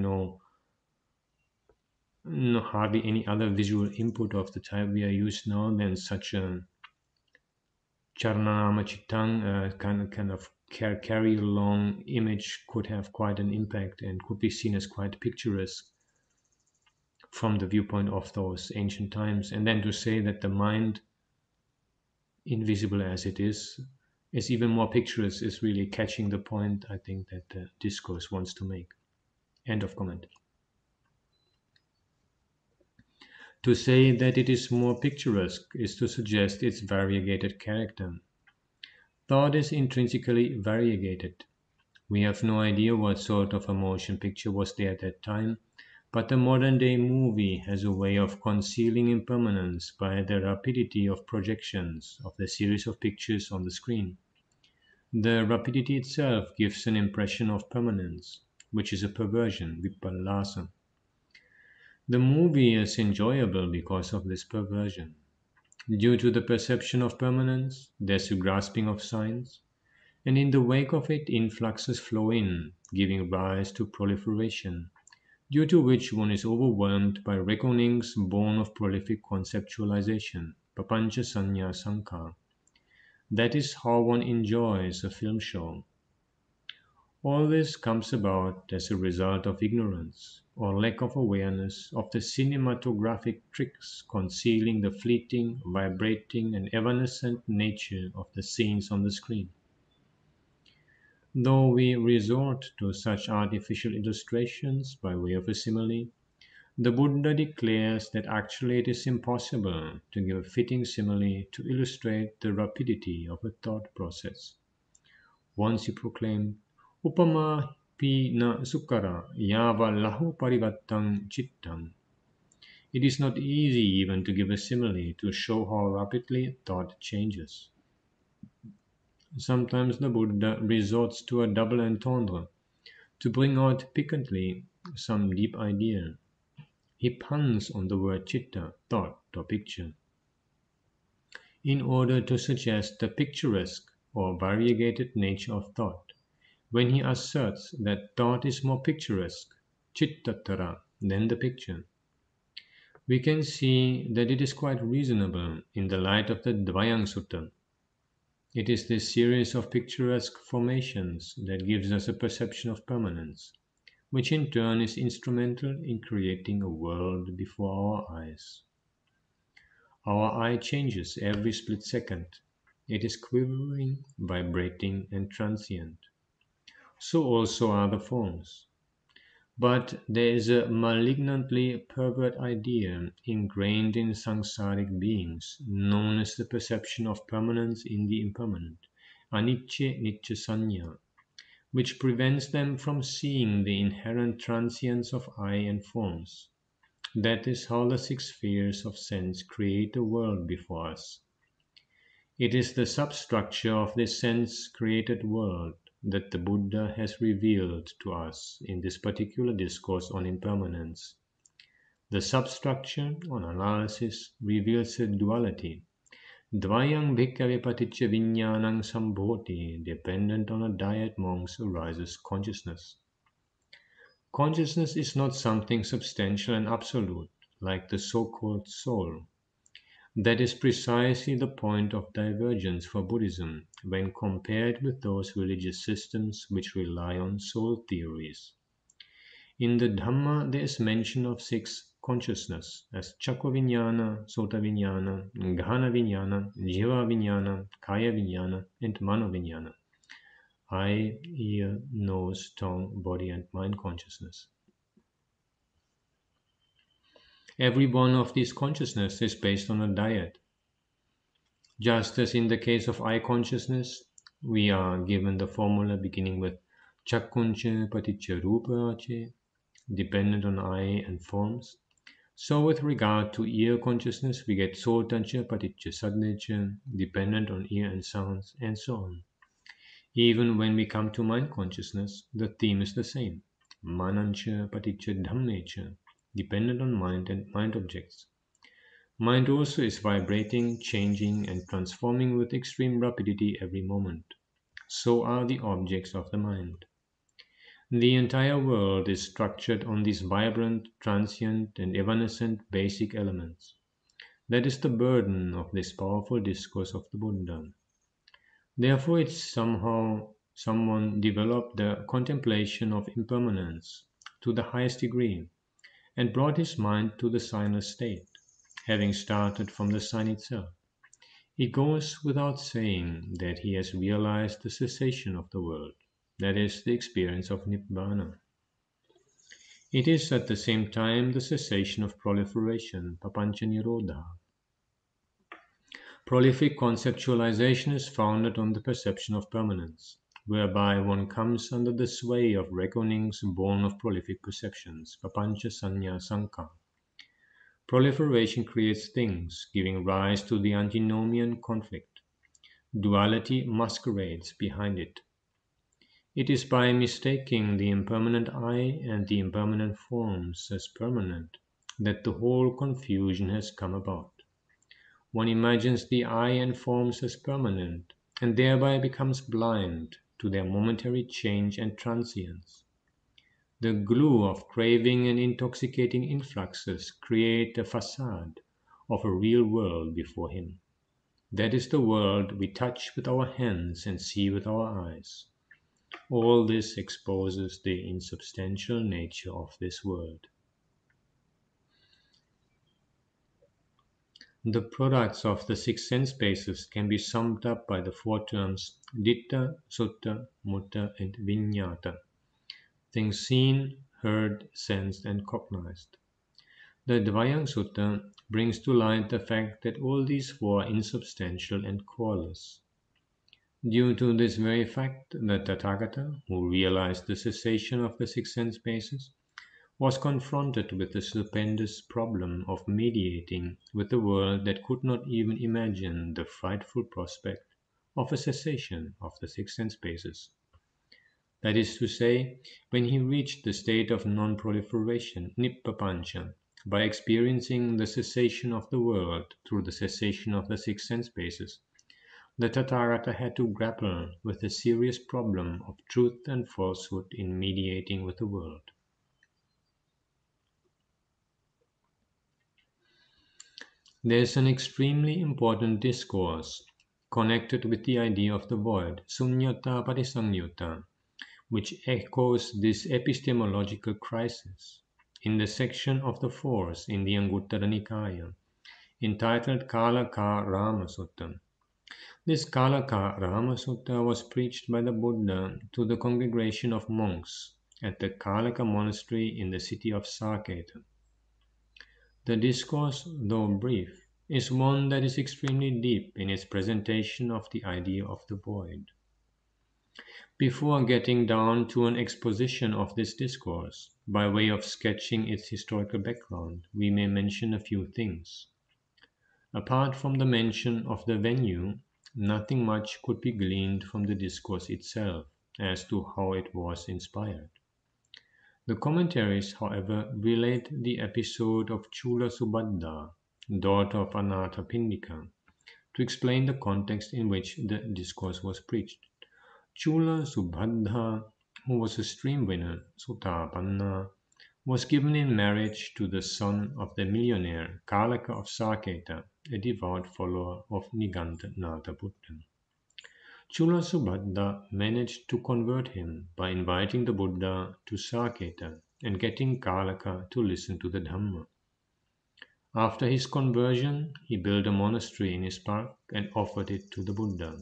no hardly any other visual input of the type we are used now, then such a Charanama Chittang kind of carry along image could have quite an impact and could be seen as quite picturesque from the viewpoint of those ancient times. And then to say that the mind, invisible as it is even more picturesque is really catching the point I think that the discourse wants to make. End of comment. To say that it is more picturesque is to suggest its variegated character. Thought is intrinsically variegated. We have no idea what sort of a motion picture was there at that time, but the modern day movie has a way of concealing impermanence by the rapidity of projections of the series of pictures on the screen. The rapidity itself gives an impression of permanence, which is a perversion, vipallasa. The movie is enjoyable because of this perversion. Due to the perception of permanence, there's a grasping of signs, and in the wake of it, influxes flow in, giving rise to proliferation, due to which one is overwhelmed by reckonings born of prolific conceptualization, papancha sanya sankar. That is how one enjoys a film show. All this comes about as a result of ignorance or lack of awareness of the cinematographic tricks concealing the fleeting, vibrating, and evanescent nature of the scenes on the screen. Though we resort to such artificial illustrations by way of a simile, the Buddha declares that actually it is impossible to give a fitting simile to illustrate the rapidity of a thought process. Once he proclaimed, Upama pi na sukara yava lahu parivattang chittam. It is not easy even to give a simile to show how rapidly thought changes. Sometimes the Buddha resorts to a double entendre to bring out piquantly some deep idea. He puns on the word chitta, thought or picture, in order to suggest the picturesque or variegated nature of thought. When he asserts that thought is more picturesque, chittatara, than the picture, we can see that it is quite reasonable in the light of the Dvayang Sutta. It is this series of picturesque formations that gives us a perception of permanence, which in turn is instrumental in creating a world before our eyes. Our eye changes every split second. It is quivering, vibrating, and transient. So also are the forms. But there is a malignantly pervert idea ingrained in samsaric beings, known as the perception of permanence in the impermanent, anicca nitya sanya, which prevents them from seeing the inherent transience of eye and forms. That is how the six spheres of sense create a world before us. It is the substructure of this sense-created world that the Buddha has revealed to us in this particular discourse on impermanence. The substructure, on analysis, reveals a duality. Dvayang bhikkhave paticca viññānaṃ sambhoti, dependent on a dyad monks arises consciousness. Consciousness is not something substantial and absolute, like the so-called soul. That is precisely the point of divergence for Buddhism when compared with those religious systems which rely on soul theories. In the Dhamma, there is mention of six consciousness as Chakra Vijnana, Sota Vijnana, Ghana Vijnana, Jiva Vijnana, Kaya Vijnana, and Mano Vijnana. Eye, ear, nose, tongue, body, and mind consciousness. Every one of these consciousness is based on a dyad. Just as in the case of eye consciousness, we are given the formula beginning with Chakkuncha Paticca Rupache, dependent on eye and forms. So with regard to ear consciousness, we get sotancha, paticca, sadnecha, dependent on ear and sounds, and so on. Even when we come to mind consciousness, the theme is the same. Manancha, paticca, dhammecha, dependent on mind and mind objects. Mind also is vibrating, changing, and transforming with extreme rapidity every moment. So are the objects of the mind. The entire world is structured on these vibrant, transient, and evanescent basic elements. That is the burden of this powerful discourse of the Buddha. Therefore, it's somehow someone developed the contemplation of impermanence to the highest degree and brought his mind to the signless state, having started from the sign itself. It goes without saying that he has realized the cessation of the world, that is, the experience of Nibbana. It is at the same time the cessation of proliferation, papancha nirodha. Prolific conceptualization is founded on the perception of permanence, whereby one comes under the sway of reckonings born of prolific perceptions, papancha sanya sankha. Proliferation creates things, giving rise to the antinomian conflict. Duality masquerades behind it. It is by mistaking the impermanent I and the impermanent forms as permanent that the whole confusion has come about. One imagines the I and forms as permanent, and thereby becomes blind to their momentary change and transience. The glue of craving and intoxicating influxes create a facade of a real world before him. That is the world we touch with our hands and see with our eyes. All this exposes the insubstantial nature of this world. The products of the six sense bases can be summed up by the four terms ditta, sutta, mutta, and viññāta, things seen, heard, sensed, and cognized. The Dvayang Sutta brings to light the fact that all these four are insubstantial and coreless. Due to this very fact, the Tathagata, who realized the cessation of the six sense bases, was confronted with the stupendous problem of mediating with a world that could not even imagine the frightful prospect of a cessation of the six sense bases. That is to say, when he reached the state of non-proliferation, nippapancha, by experiencing the cessation of the world through the cessation of the six sense bases, the Tathagata had to grapple with the serious problem of truth and falsehood in mediating with the world. There is an extremely important discourse connected with the idea of the void, sunyata parisamyutta, which echoes this epistemological crisis in the section of the Force in the Anguttara Nikaya, entitled Kalaka Rama Sutta. This Kalaka Rama Sutta was preached by the Buddha to the congregation of monks at the Kalaka monastery in the city of Saketa. The discourse, though brief, is one that is extremely deep in its presentation of the idea of the void. Before getting down to an exposition of this discourse, by way of sketching its historical background, we may mention a few things. Apart from the mention of the venue, nothing much could be gleaned from the discourse itself as to how it was inspired. The commentaries, however, relate the episode of Chula Subhadda, daughter of Anathapindika, to explain the context in which the discourse was preached. Chula Subhadda, who was a stream winner, Sotapanna, was given in marriage to the son of the millionaire Kalaka of Saketa, a devout follower of Niganthanatha Buddha. Chula Subhadda managed to convert him by inviting the Buddha to Saketa and getting Kalaka to listen to the Dhamma. After his conversion, he built a monastery in his park and offered it to the Buddha.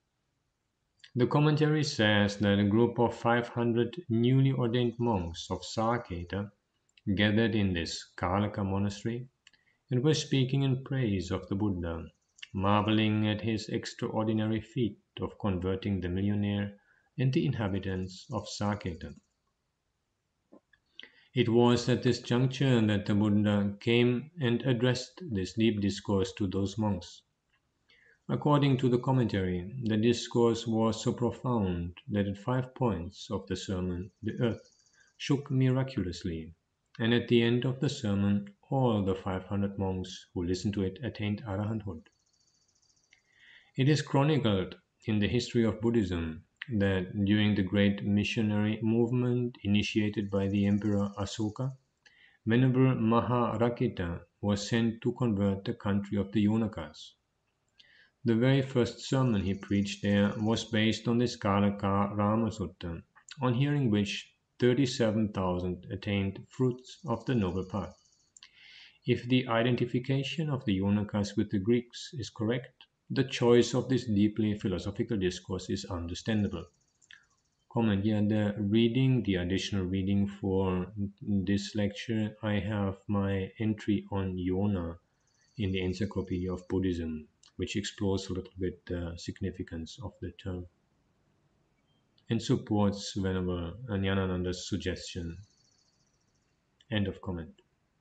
The commentary says that a group of 500 newly ordained monks of Saketa gathered in this Kalaka monastery and were speaking in praise of the Buddha, marveling at his extraordinary feat of converting the millionaire and the inhabitants of Saketa. It was at this juncture that the Buddha came and addressed this deep discourse to those monks. According to the commentary, the discourse was so profound that at 5 points of the sermon the earth shook miraculously, and at the end of the sermon all the 500 monks who listened to it attained arahanthood. It is chronicled in the history of Buddhism that during the great missionary movement initiated by the Emperor Asoka, Venerable Maharakita was sent to convert the country of the Yonakas. The very first sermon he preached there was based on the Skalaka Rama Sutta, on hearing which 37,000 attained fruits of the noble path. If the identification of the Yonakas with the Greeks is correct, the choice of this deeply philosophical discourse is understandable. Comment, yeah, the additional reading for this lecture, I have my entry on Yona in the Encyclopedia of Buddhism, which explores a little bit the significance of the term and supports Venerable Nyanananda's suggestion. End of comment.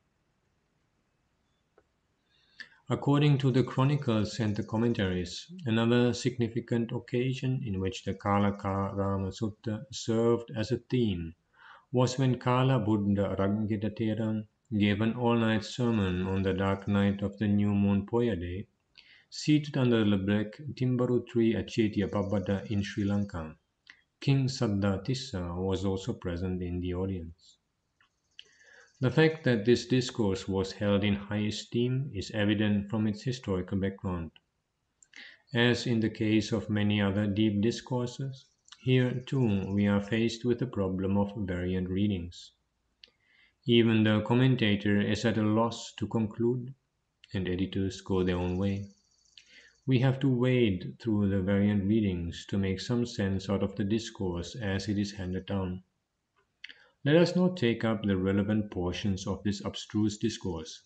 According to the chronicles and the commentaries, another significant occasion in which the Kalaka Rama Sutta served as a theme was when Kala Buddha Rangitatheran gave an all-night sermon on the dark night of the new moon Poya day, seated under the black timbaru tree at Chetyapabbada in Sri Lanka. King Saddhatissa was also present in the audience. The fact that this discourse was held in high esteem is evident from its historical background. As in the case of many other deep discourses, here too we are faced with the problem of variant readings. Even the commentator is at a loss to conclude, and editors go their own way. We have to wade through the variant readings to make some sense out of the discourse as it is handed down. Let us now take up the relevant portions of this abstruse discourse.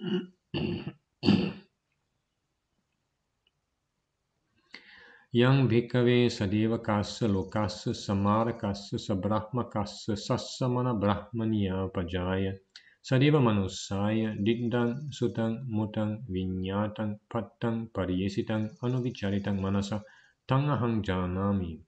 Yang bhikkhave sadevakassa lokassa samarakassa sabrahmakassa sassamana brahmaniya pajaya sadeva manussaya diddang sutang mutang vinyatang pattang pariyesitang anuvicharitang manasa tangahang janami.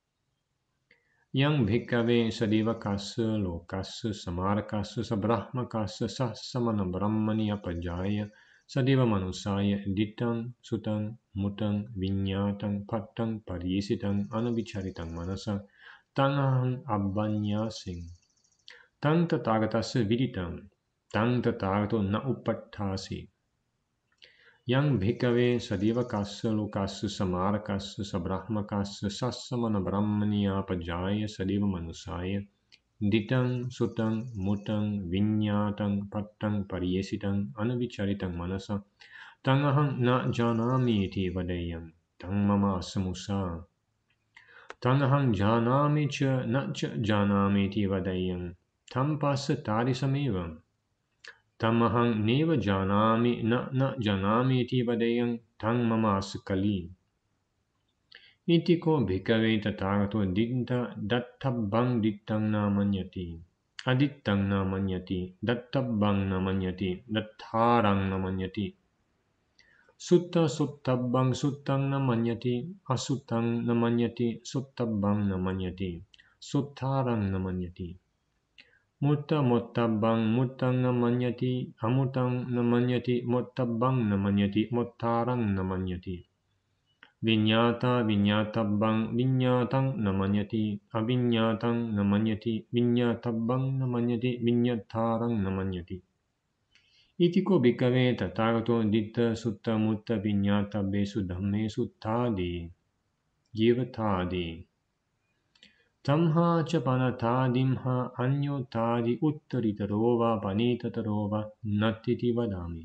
Yang bhikkhave sadevakassa lokassa samarakassa sabrahmakassa sassamana brahmaniya pajaya sadeva manusaya dittang sutang mutang vinyatang pattang pariyesitang anavicharitang manasa tangahang abbanyasing tang tathagatassa viditam tang tathagato na upattasi. Yang bhikkhave sadevakassa lokassa samarakassa sabrahmakassa sassamana brahmaniya pajaya sadeva manusaya Ditang sutang mutang vinyatang pattang pariyesitang anavicharitang manasa tangahang na janami iti vadayam tang mama samusa tangahang janami cha na cha janami iti vadayam tam passa tarisamevam tamahang neva janami na janami iti vadayam tang mama sakali. Itiko bhikkhave tathagato dattabbang dittang namanyati. Adittang namanyati. Dattabbang namanyati. Dattarang namanyati. Sutta suttabbang suttang namanyati. Asuttang namanyati. Suttabbang namanyati. Suttarang namanyati. Mutta muttabbang muttang namanyati. Amutang namanyati. Muttabbang namanyati. Muttarang namanyati. Vinyata vinyatabang vinyatang namanyati avinyatang namanyati vinyatabang namanyati vinyatarang namanyati. Itiko bhikkhave tathagato ditta sutta mutta vinyatabbesu dhammesu tadi jivatadi. Tamha cha panatadimha anyo tadi uttaritarova panitatarova nattiti vadami.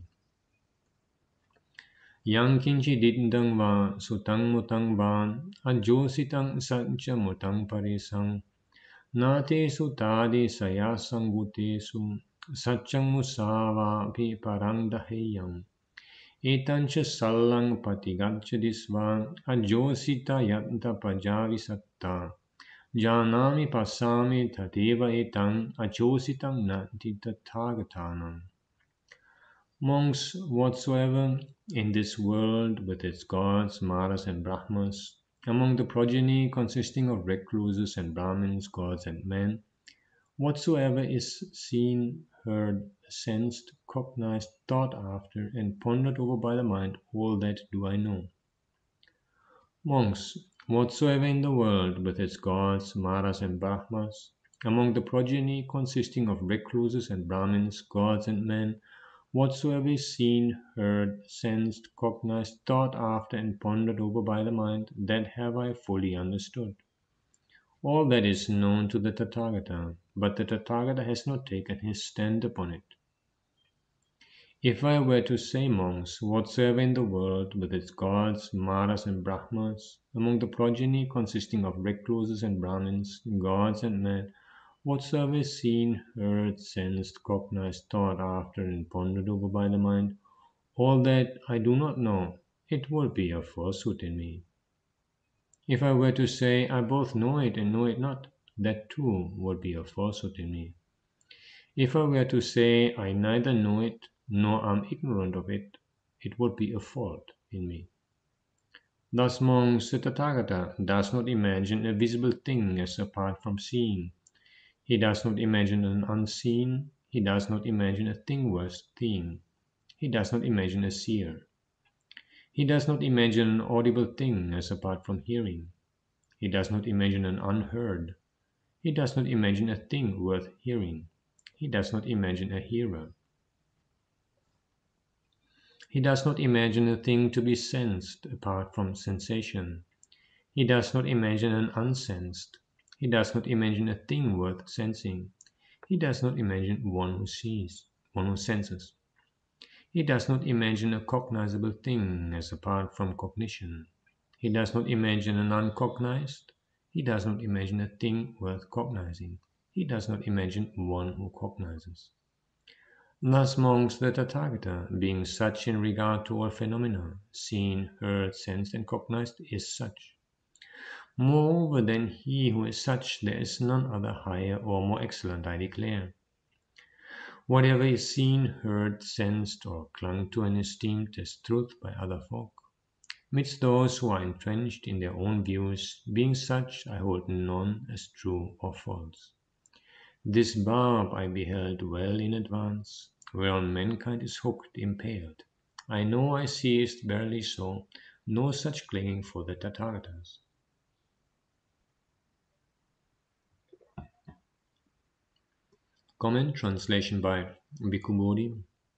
Yang kinchi diddang va sutang mutang van ajositang sancha mutang parisang nate sutadi sayasang butesu satchang musava pi parandaheyam etancha sallang patigaccha disva ajosita yanta pajavisatta Janami pasami tateva etam achositam nanti tathagatanam. Monks whatsoever in this world with its gods, Maras and Brahmas, among the progeny consisting of recluses and Brahmins, gods and men, whatsoever is seen, heard, sensed, cognized, thought after, and pondered over by the mind, all that do I know. Monks, whatsoever in the world with its gods, Maras and Brahmas, among the progeny consisting of recluses and Brahmins, gods and men, whatsoever is seen, heard, sensed, cognized, thought after, and pondered over by the mind, that have I fully understood. All that is known to the Tathagata, but the Tathagata has not taken his stand upon it. If I were to say, monks, whatsoever in the world, with its gods, Maras and Brahmas, among the progeny consisting of recluses and Brahmins, gods and men, whatsoever is seen, heard, sensed, cognized, thought after, and pondered over by the mind, all that I do not know, it would be a falsehood in me. If I were to say, I both know it and know it not, that too would be a falsehood in me. If I were to say, I neither know it nor am ignorant of it, it would be a fault in me. Thus, monks, the Tathagata does not imagine a visible thing as apart from seeing. He does not imagine an unseen. He does not imagine a thing worth seeing. He does not imagine a seer. He does not imagine an audible thing as apart from hearing. He does not imagine an unheard. He does not imagine a thing worth hearing. He does not imagine a hearer. He does not imagine a thing to be sensed apart from sensation. He does not imagine an unsensed. He does not imagine a thing worth sensing. He does not imagine one who sees, one who senses. He does not imagine a cognizable thing as apart from cognition. He does not imagine an uncognized. He does not imagine a thing worth cognizing. He does not imagine one who cognizes. Thus, monks, the Tathagata, being such in regard to all phenomena, seen, heard, sensed, and cognized, is such. Moreover than he who is such, there is none other higher or more excellent, I declare. Whatever is seen, heard, sensed, or clung to and esteemed as truth by other folk, midst those who are entrenched in their own views, being such, I hold none as true or false. This barb I beheld well in advance, whereon mankind is hooked, impaled. I know I see it verily so, no such clinging for the Tathagatas. Comment translation by Bhikkhu Bodhi.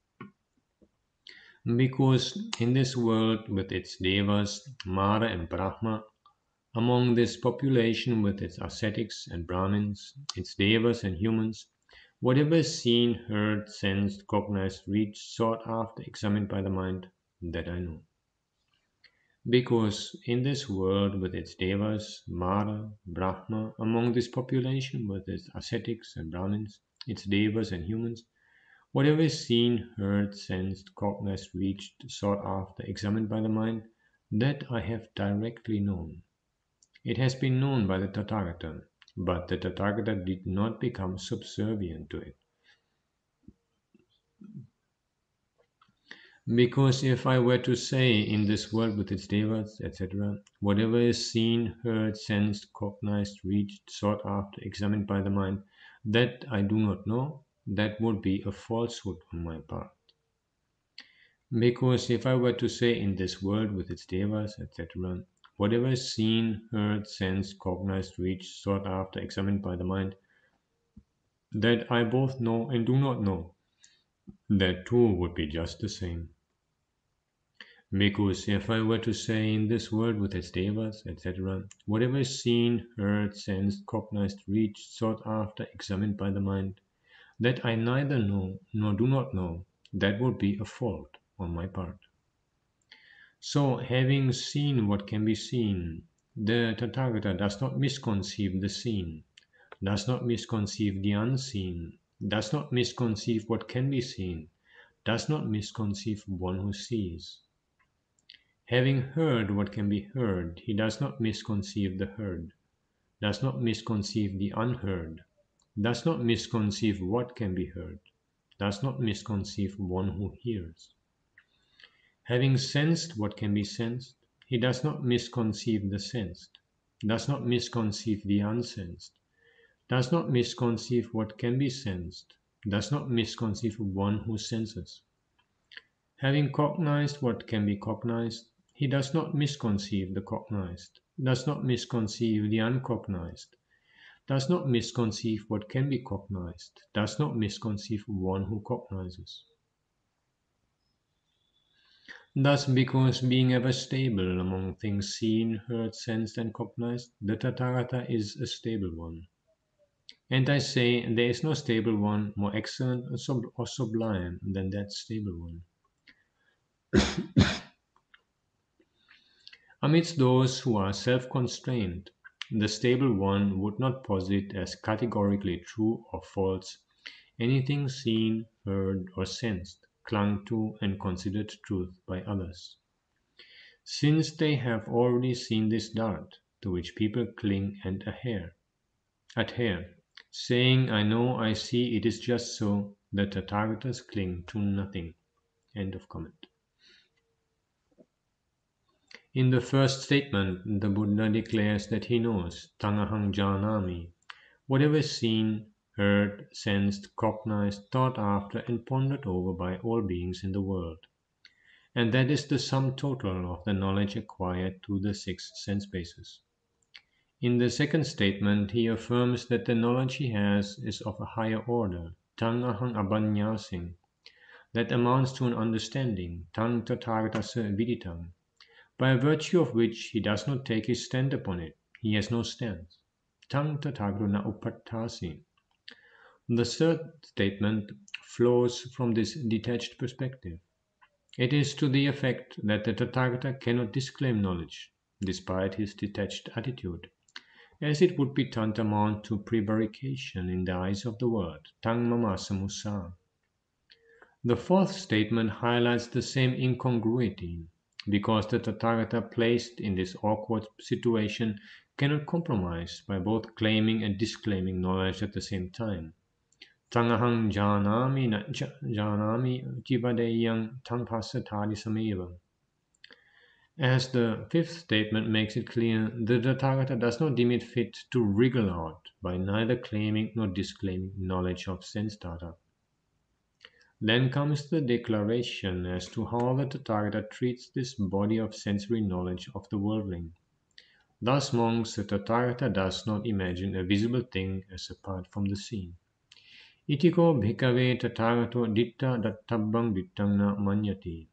Because in this world with its devas, Mara and Brahma, among this population with its ascetics and Brahmins, its devas and humans, whatever is seen, heard, sensed, cognized, reached, sought after, examined by the mind, that I know. Because in this world with its devas, Mara, Brahma, among this population with its ascetics and Brahmins, its devas and humans, whatever is seen, heard, sensed, cognized, reached, sought after, examined by the mind, that I have directly known. It has been known by the Tathagata, but the Tathagata did not become subservient to it. Because if I were to say in this world with its devas, etc., whatever is seen, heard, sensed, cognized, reached, sought after, examined by the mind, that I do not know, that would be a falsehood on my part. Because if I were to say in this world with its devas, etc., whatever is seen, heard, sensed, cognized, reached, sought after, examined by the mind, that I both know and do not know, that too would be just the same. Because if I were to say in this world with its devas, etc., whatever is seen, heard, sensed, cognized, reached, sought after, examined by the mind, that I neither know nor do not know, that would be a fault on my part. So, having seen what can be seen, the Tathagata does not misconceive the seen, does not misconceive the unseen, does not misconceive what can be seen, does not misconceive one who sees. Having heard what can be heard, he does not misconceive the heard, does not misconceive the unheard, does not misconceive what can be heard, does not misconceive one who hears. Having sensed what can be sensed, he does not misconceive the sensed, does not misconceive the unsensed, does not misconceive what can be sensed, does not misconceive one who senses. Having cognized what can be cognized, he does not misconceive the cognized, does not misconceive the uncognized, does not misconceive what can be cognized, does not misconceive one who cognizes. Thus, because being ever stable among things seen, heard, sensed, and cognized, the Tathagata is a stable one. And I say, there is no stable one more excellent or sublime than that stable one. Amidst those who are self-constrained, the stable one would not posit as categorically true or false anything seen, heard, or sensed, clung to, and considered truth by others, since they have already seen this dart, to which people cling and adhere, saying, I know, I see, it is just so, the Tathagatas cling to nothing. End of comment. In the first statement, the Buddha declares that he knows, Tangahang Janami, whatever is seen, heard, sensed, cognized, thought after, and pondered over by all beings in the world. And that is the sum total of the knowledge acquired through the six sense bases. In the second statement, he affirms that the knowledge he has is of a higher order, Tangahang Abanyasing, that amounts to an understanding, Tang Tathagatasa Viditang, by virtue of which he does not take his stand upon it, he has no stance. Tang Tathagata na upattasi. The third statement flows from this detached perspective. It is to the effect that the Tathagata cannot disclaim knowledge, despite his detached attitude, as it would be tantamount to prevarication in the eyes of the world, Tang Mamasamusa. The fourth statement highlights the same incongruity, because the Tathagata placed in this awkward situation cannot compromise by both claiming and disclaiming knowledge at the same time. Tangahang janami na janami jivadeyang tangpasatadi sameva. As the fifth statement makes it clear, the Tathagata does not deem it fit to wriggle out by neither claiming nor disclaiming knowledge of sense data. Then comes the declaration as to how the Tathagata treats this body of sensory knowledge of the worldling. Thus, monks, the Tathagata does not imagine a visible thing as apart from the seen. Itiko bhikave Tathagato ditta dattabbang dittang na manyati.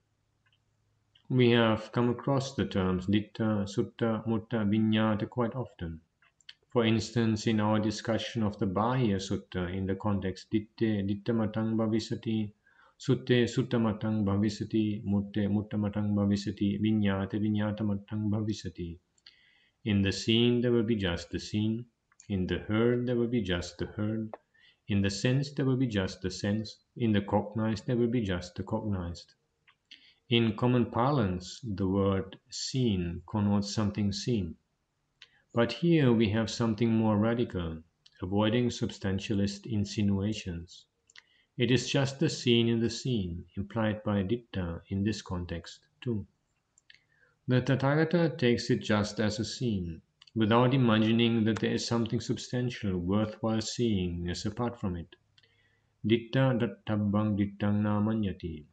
We have come across the terms ditta, sutta, mutta, viññāta quite often. For instance, in our discussion of the Bahya Sutta in the context ditte dittamatang bhavisati, sutte suttamatang bhavisati, mutte muttamatang bhavisati, viññāta viññātamatang bhavisati. In the seen there will be just the seen, in the heard there will be just the heard, in the sense there will be just the sense, in the cognized there will be just the cognized. In common parlance, the word seen connotes something seen. But here we have something more radical, avoiding substantialist insinuations. It is just the seen in the seen, implied by ditta in this context too. The Tathagata takes it just as a seen, without imagining that there is something substantial worthwhile seeing as apart from it. Ditta dattabbang dittang na manyati.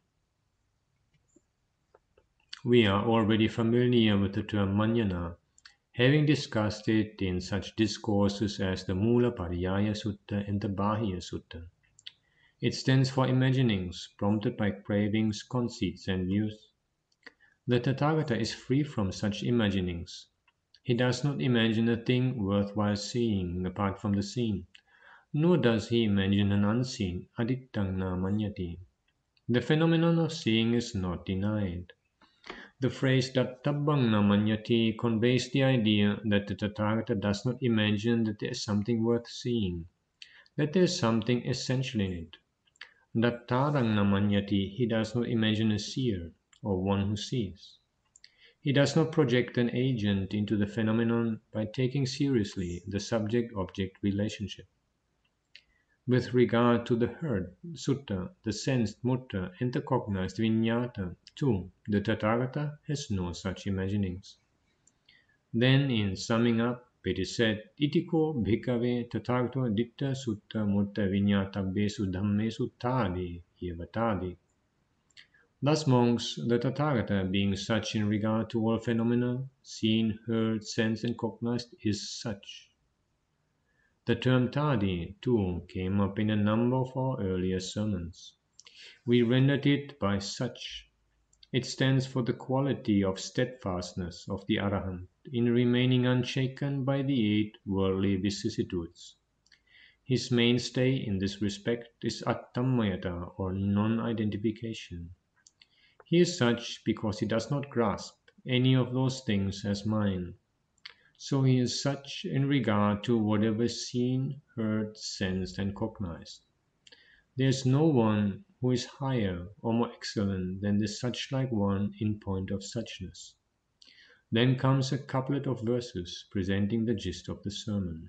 We are already familiar with the term manyana, having discussed it in such discourses as the Mula Pariyaya Sutta and the Bahya Sutta. It stands for imaginings, prompted by cravings, conceits, and views. The Tathagata is free from such imaginings. He does not imagine a thing worthwhile seeing apart from the seen, nor does he imagine an unseen, adittang na manyati. The phenomenon of seeing is not denied. The phrase dattabbang na manyati conveys the idea that the Tathagata does not imagine that there is something worth seeing, that there is something essential in it. Dattarang na manyati, he does not imagine a seer, or one who sees. He does not project an agent into the phenomenon by taking seriously the subject-object relationship. With regard to the heard, sutta, the sensed, mutta, and the cognized, vinyata, too, the Tathagata has no such imaginings. Then, in summing up, it is said, Itiko bhikkhave tathagato ditta sutta mutta vinyatabbesu dhammesu tadi yevatadi. Thus, monks, the Tathagata, being such in regard to all phenomena, seen, heard, sensed, and cognized, is such. The term tadi, too, came up in a number of our earlier sermons. We rendered it by such. It stands for the quality of steadfastness of the Arahant in remaining unshaken by the 8 worldly vicissitudes. His mainstay in this respect is attammayata, or non-identification. He is such because he does not grasp any of those things as mine. So he is such in regard to whatever is seen, heard, sensed, and cognized. There is no one who is higher or more excellent than the such-like one in point of suchness. Then comes a couplet of verses presenting the gist of the sermon.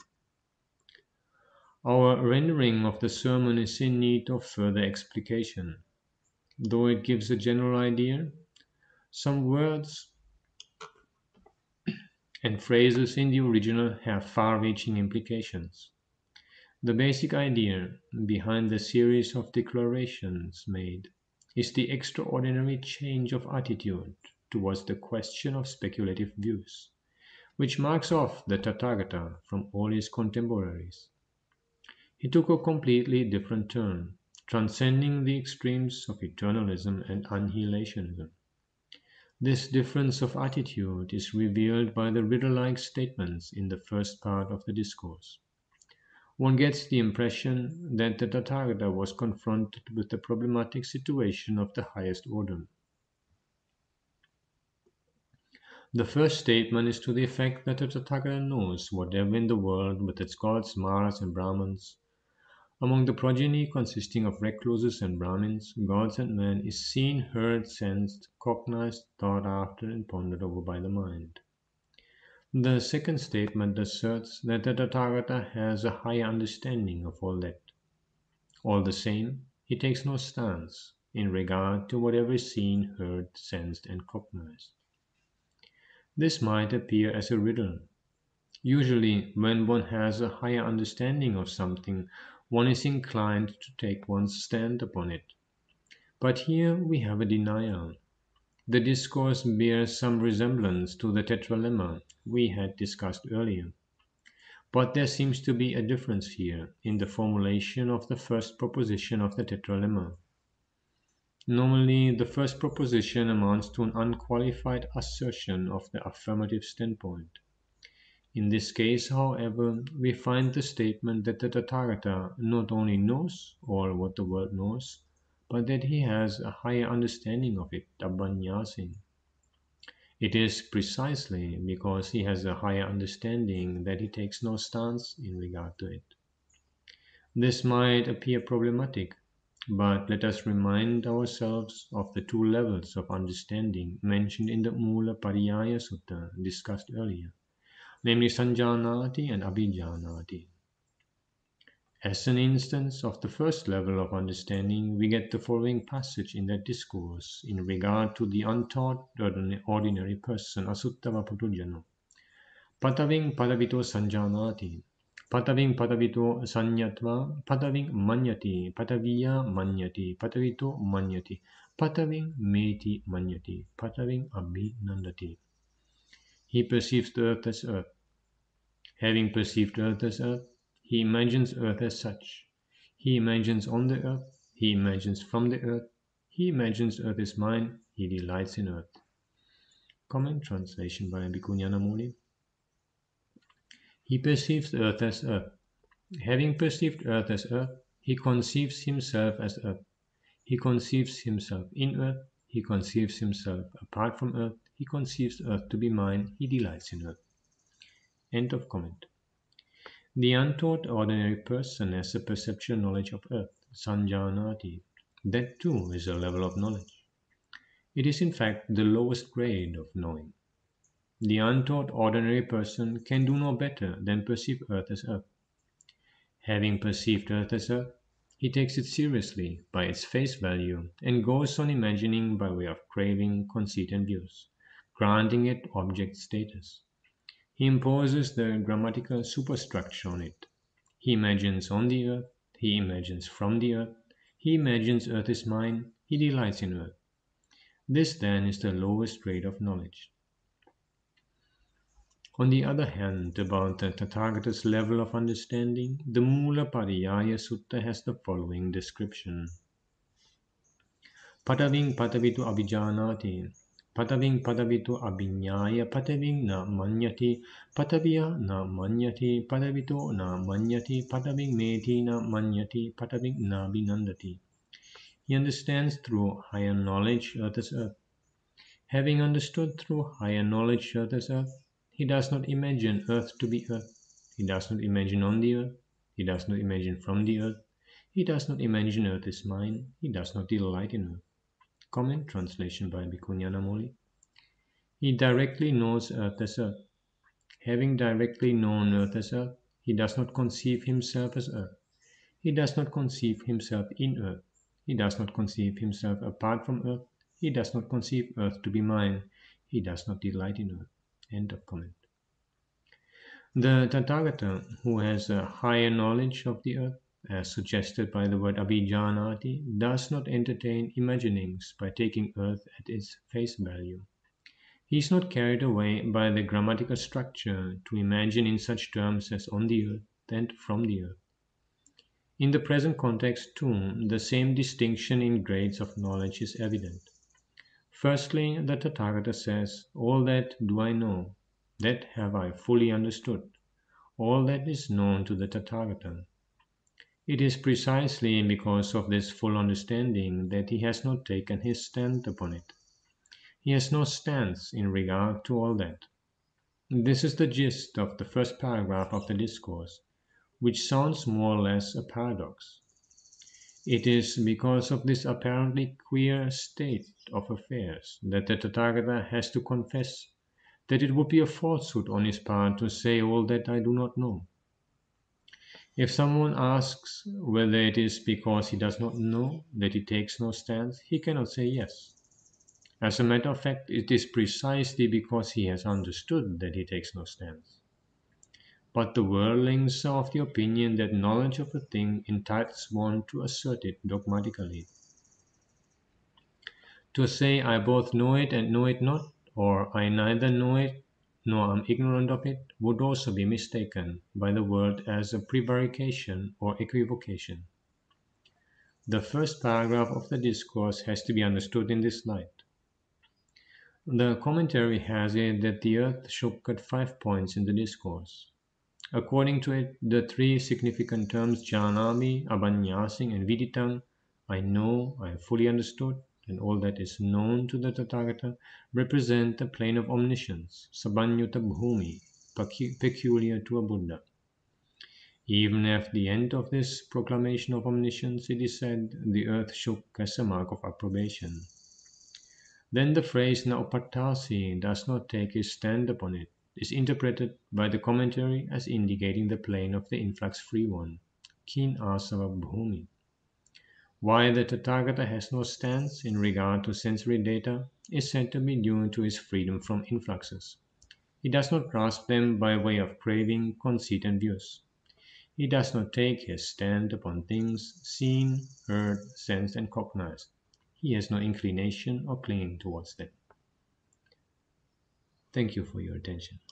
Our rendering of the sermon is in need of further explication. Though it gives a general idea, some words and phrases in the original have far-reaching implications. The basic idea behind the series of declarations made is the extraordinary change of attitude towards the question of speculative views, which marks off the Tathagata from all his contemporaries. He took a completely different turn, transcending the extremes of eternalism and annihilationism. This difference of attitude is revealed by the riddle-like statements in the first part of the discourse. One gets the impression that the Tathagata was confronted with the problematic situation of the highest order. The first statement is to the effect that the Tathagata knows whatever in the world with its gods, Maras, and Brahmans, among the progeny consisting of recluses and Brahmins, gods and men, is seen, heard, sensed, cognized, thought after, and pondered over by the mind. The second statement asserts that the Tathagata has a higher understanding of all that. All the same, he takes no stance in regard to whatever is seen, heard, sensed, and cognized. This might appear as a riddle. Usually, when one has a higher understanding of something, one is inclined to take one's stand upon it. But here we have a denial. The discourse bears some resemblance to the tetralemma we had discussed earlier. But there seems to be a difference here in the formulation of the first proposition of the tetralemma. Normally, the first proposition amounts to an unqualified assertion of the affirmative standpoint. In this case, however, we find the statement that the Tathagata not only knows all what the world knows, but that he has a higher understanding of it, abhanyasing. It is precisely because he has a higher understanding that he takes no stance in regard to it. This might appear problematic, but let us remind ourselves of the 2 levels of understanding mentioned in the Mula Pariyaya Sutta discussed earlier, namely Sanjanati and Abhijanati. As an instance of the first level of understanding, we get the following passage in that discourse in regard to the untaught ordinary person, Asuttava Putujano. Pataving padavito sanjanati, pataving padavito sanyatva, pataving manyati, pataviya manyati, patavito manyati, pataving meti manyati, pataving abhinandati. He perceives the earth as earth. Having perceived earth as earth, he imagines earth as such. He imagines on the earth, he imagines from the earth, he imagines earth is mine, he delights in earth. Comment translation by Bhikkhu Nyanamoli. He perceives earth as earth. Having perceived earth as earth, he conceives himself as earth. He conceives himself in earth, he conceives himself apart from earth, he conceives earth to be mine, he delights in earth. End of comment. The untaught ordinary person has a perceptual knowledge of earth, sanjanati. That too is a level of knowledge. It is in fact the lowest grade of knowing. The untaught ordinary person can do no better than perceive earth as earth. Having perceived earth as earth, he takes it seriously by its face value and goes on imagining by way of craving, conceit, and views, granting it object status. He imposes the grammatical superstructure on it. He imagines on the earth, he imagines from the earth, he imagines earth is mine, he delights in earth. This then is the lowest grade of knowledge. On the other hand, about the Tathagata's level of understanding, the Mula Pariyaya Sutta has the following description. Pataving patavitu abhijanati, pataving patavitu abhinyaya, pataving na manyati, patavya na manyati, patavito na manyati, pataving meti na manyati, pataving na binandati. He understands through higher knowledge earth as earth. Having understood through higher knowledge earth as earth, he does not imagine earth to be earth. He does not imagine on the earth. He does not imagine from the earth. He does not imagine earth is mine. He does not delight in earth. Comment translation by Bhikkhu Nyanamoli. He directly knows earth as earth. Having directly known earth as earth, he does not conceive himself as earth. He does not conceive himself in earth. He does not conceive himself apart from earth. He does not conceive earth to be mine. He does not delight in earth. End of comment. The Tathagata, who has a higher knowledge of the earth, as suggested by the word abhijanati, does not entertain imaginings by taking earth at its face value. He is not carried away by the grammatical structure to imagine in such terms as on the earth and from the earth. In the present context, too, the same distinction in grades of knowledge is evident. Firstly, the Tathagata says, all that do I know, that have I fully understood, all that is known to the Tathagata. It is precisely because of this full understanding that he has not taken his stand upon it. He has no stance in regard to all that. This is the gist of the first paragraph of the discourse, which sounds more or less a paradox. It is because of this apparently queer state of affairs that the Tathagata has to confess that it would be a falsehood on his part to say all that I do not know. If someone asks whether it is because he does not know that he takes no stance, he cannot say yes. As a matter of fact, it is precisely because he has understood that he takes no stance. But the worldlings are of the opinion that knowledge of a thing entitles one to assert it dogmatically. To say I both know it and know it not, or I neither know it nor am ignorant of it, would also be mistaken by the world as a prevarication or equivocation. The first paragraph of the discourse has to be understood in this light. The commentary has it that the earth shook at 5 points in the discourse. According to it, the three significant terms Janami, Abhanyasing, and Viditang, I know, I have fully understood, and all that is known to the Tathagata, represent the plane of omniscience, Sabanyuta Bhumi, peculiar to a Buddha. Even at the end of this proclamation of omniscience, it is said the earth shook as a mark of approbation. Then the phrase Naupattasi does not take his stand upon it, is interpreted by the commentary as indicating the plane of the influx-free one, Kin Asava Bhumi. Why the Tathagata has no stance in regard to sensory data is said to be due to his freedom from influxes. He does not grasp them by way of craving, conceit, and views. He does not take his stand upon things seen, heard, sensed, and cognized. He has no inclination or clinging towards them. Thank you for your attention.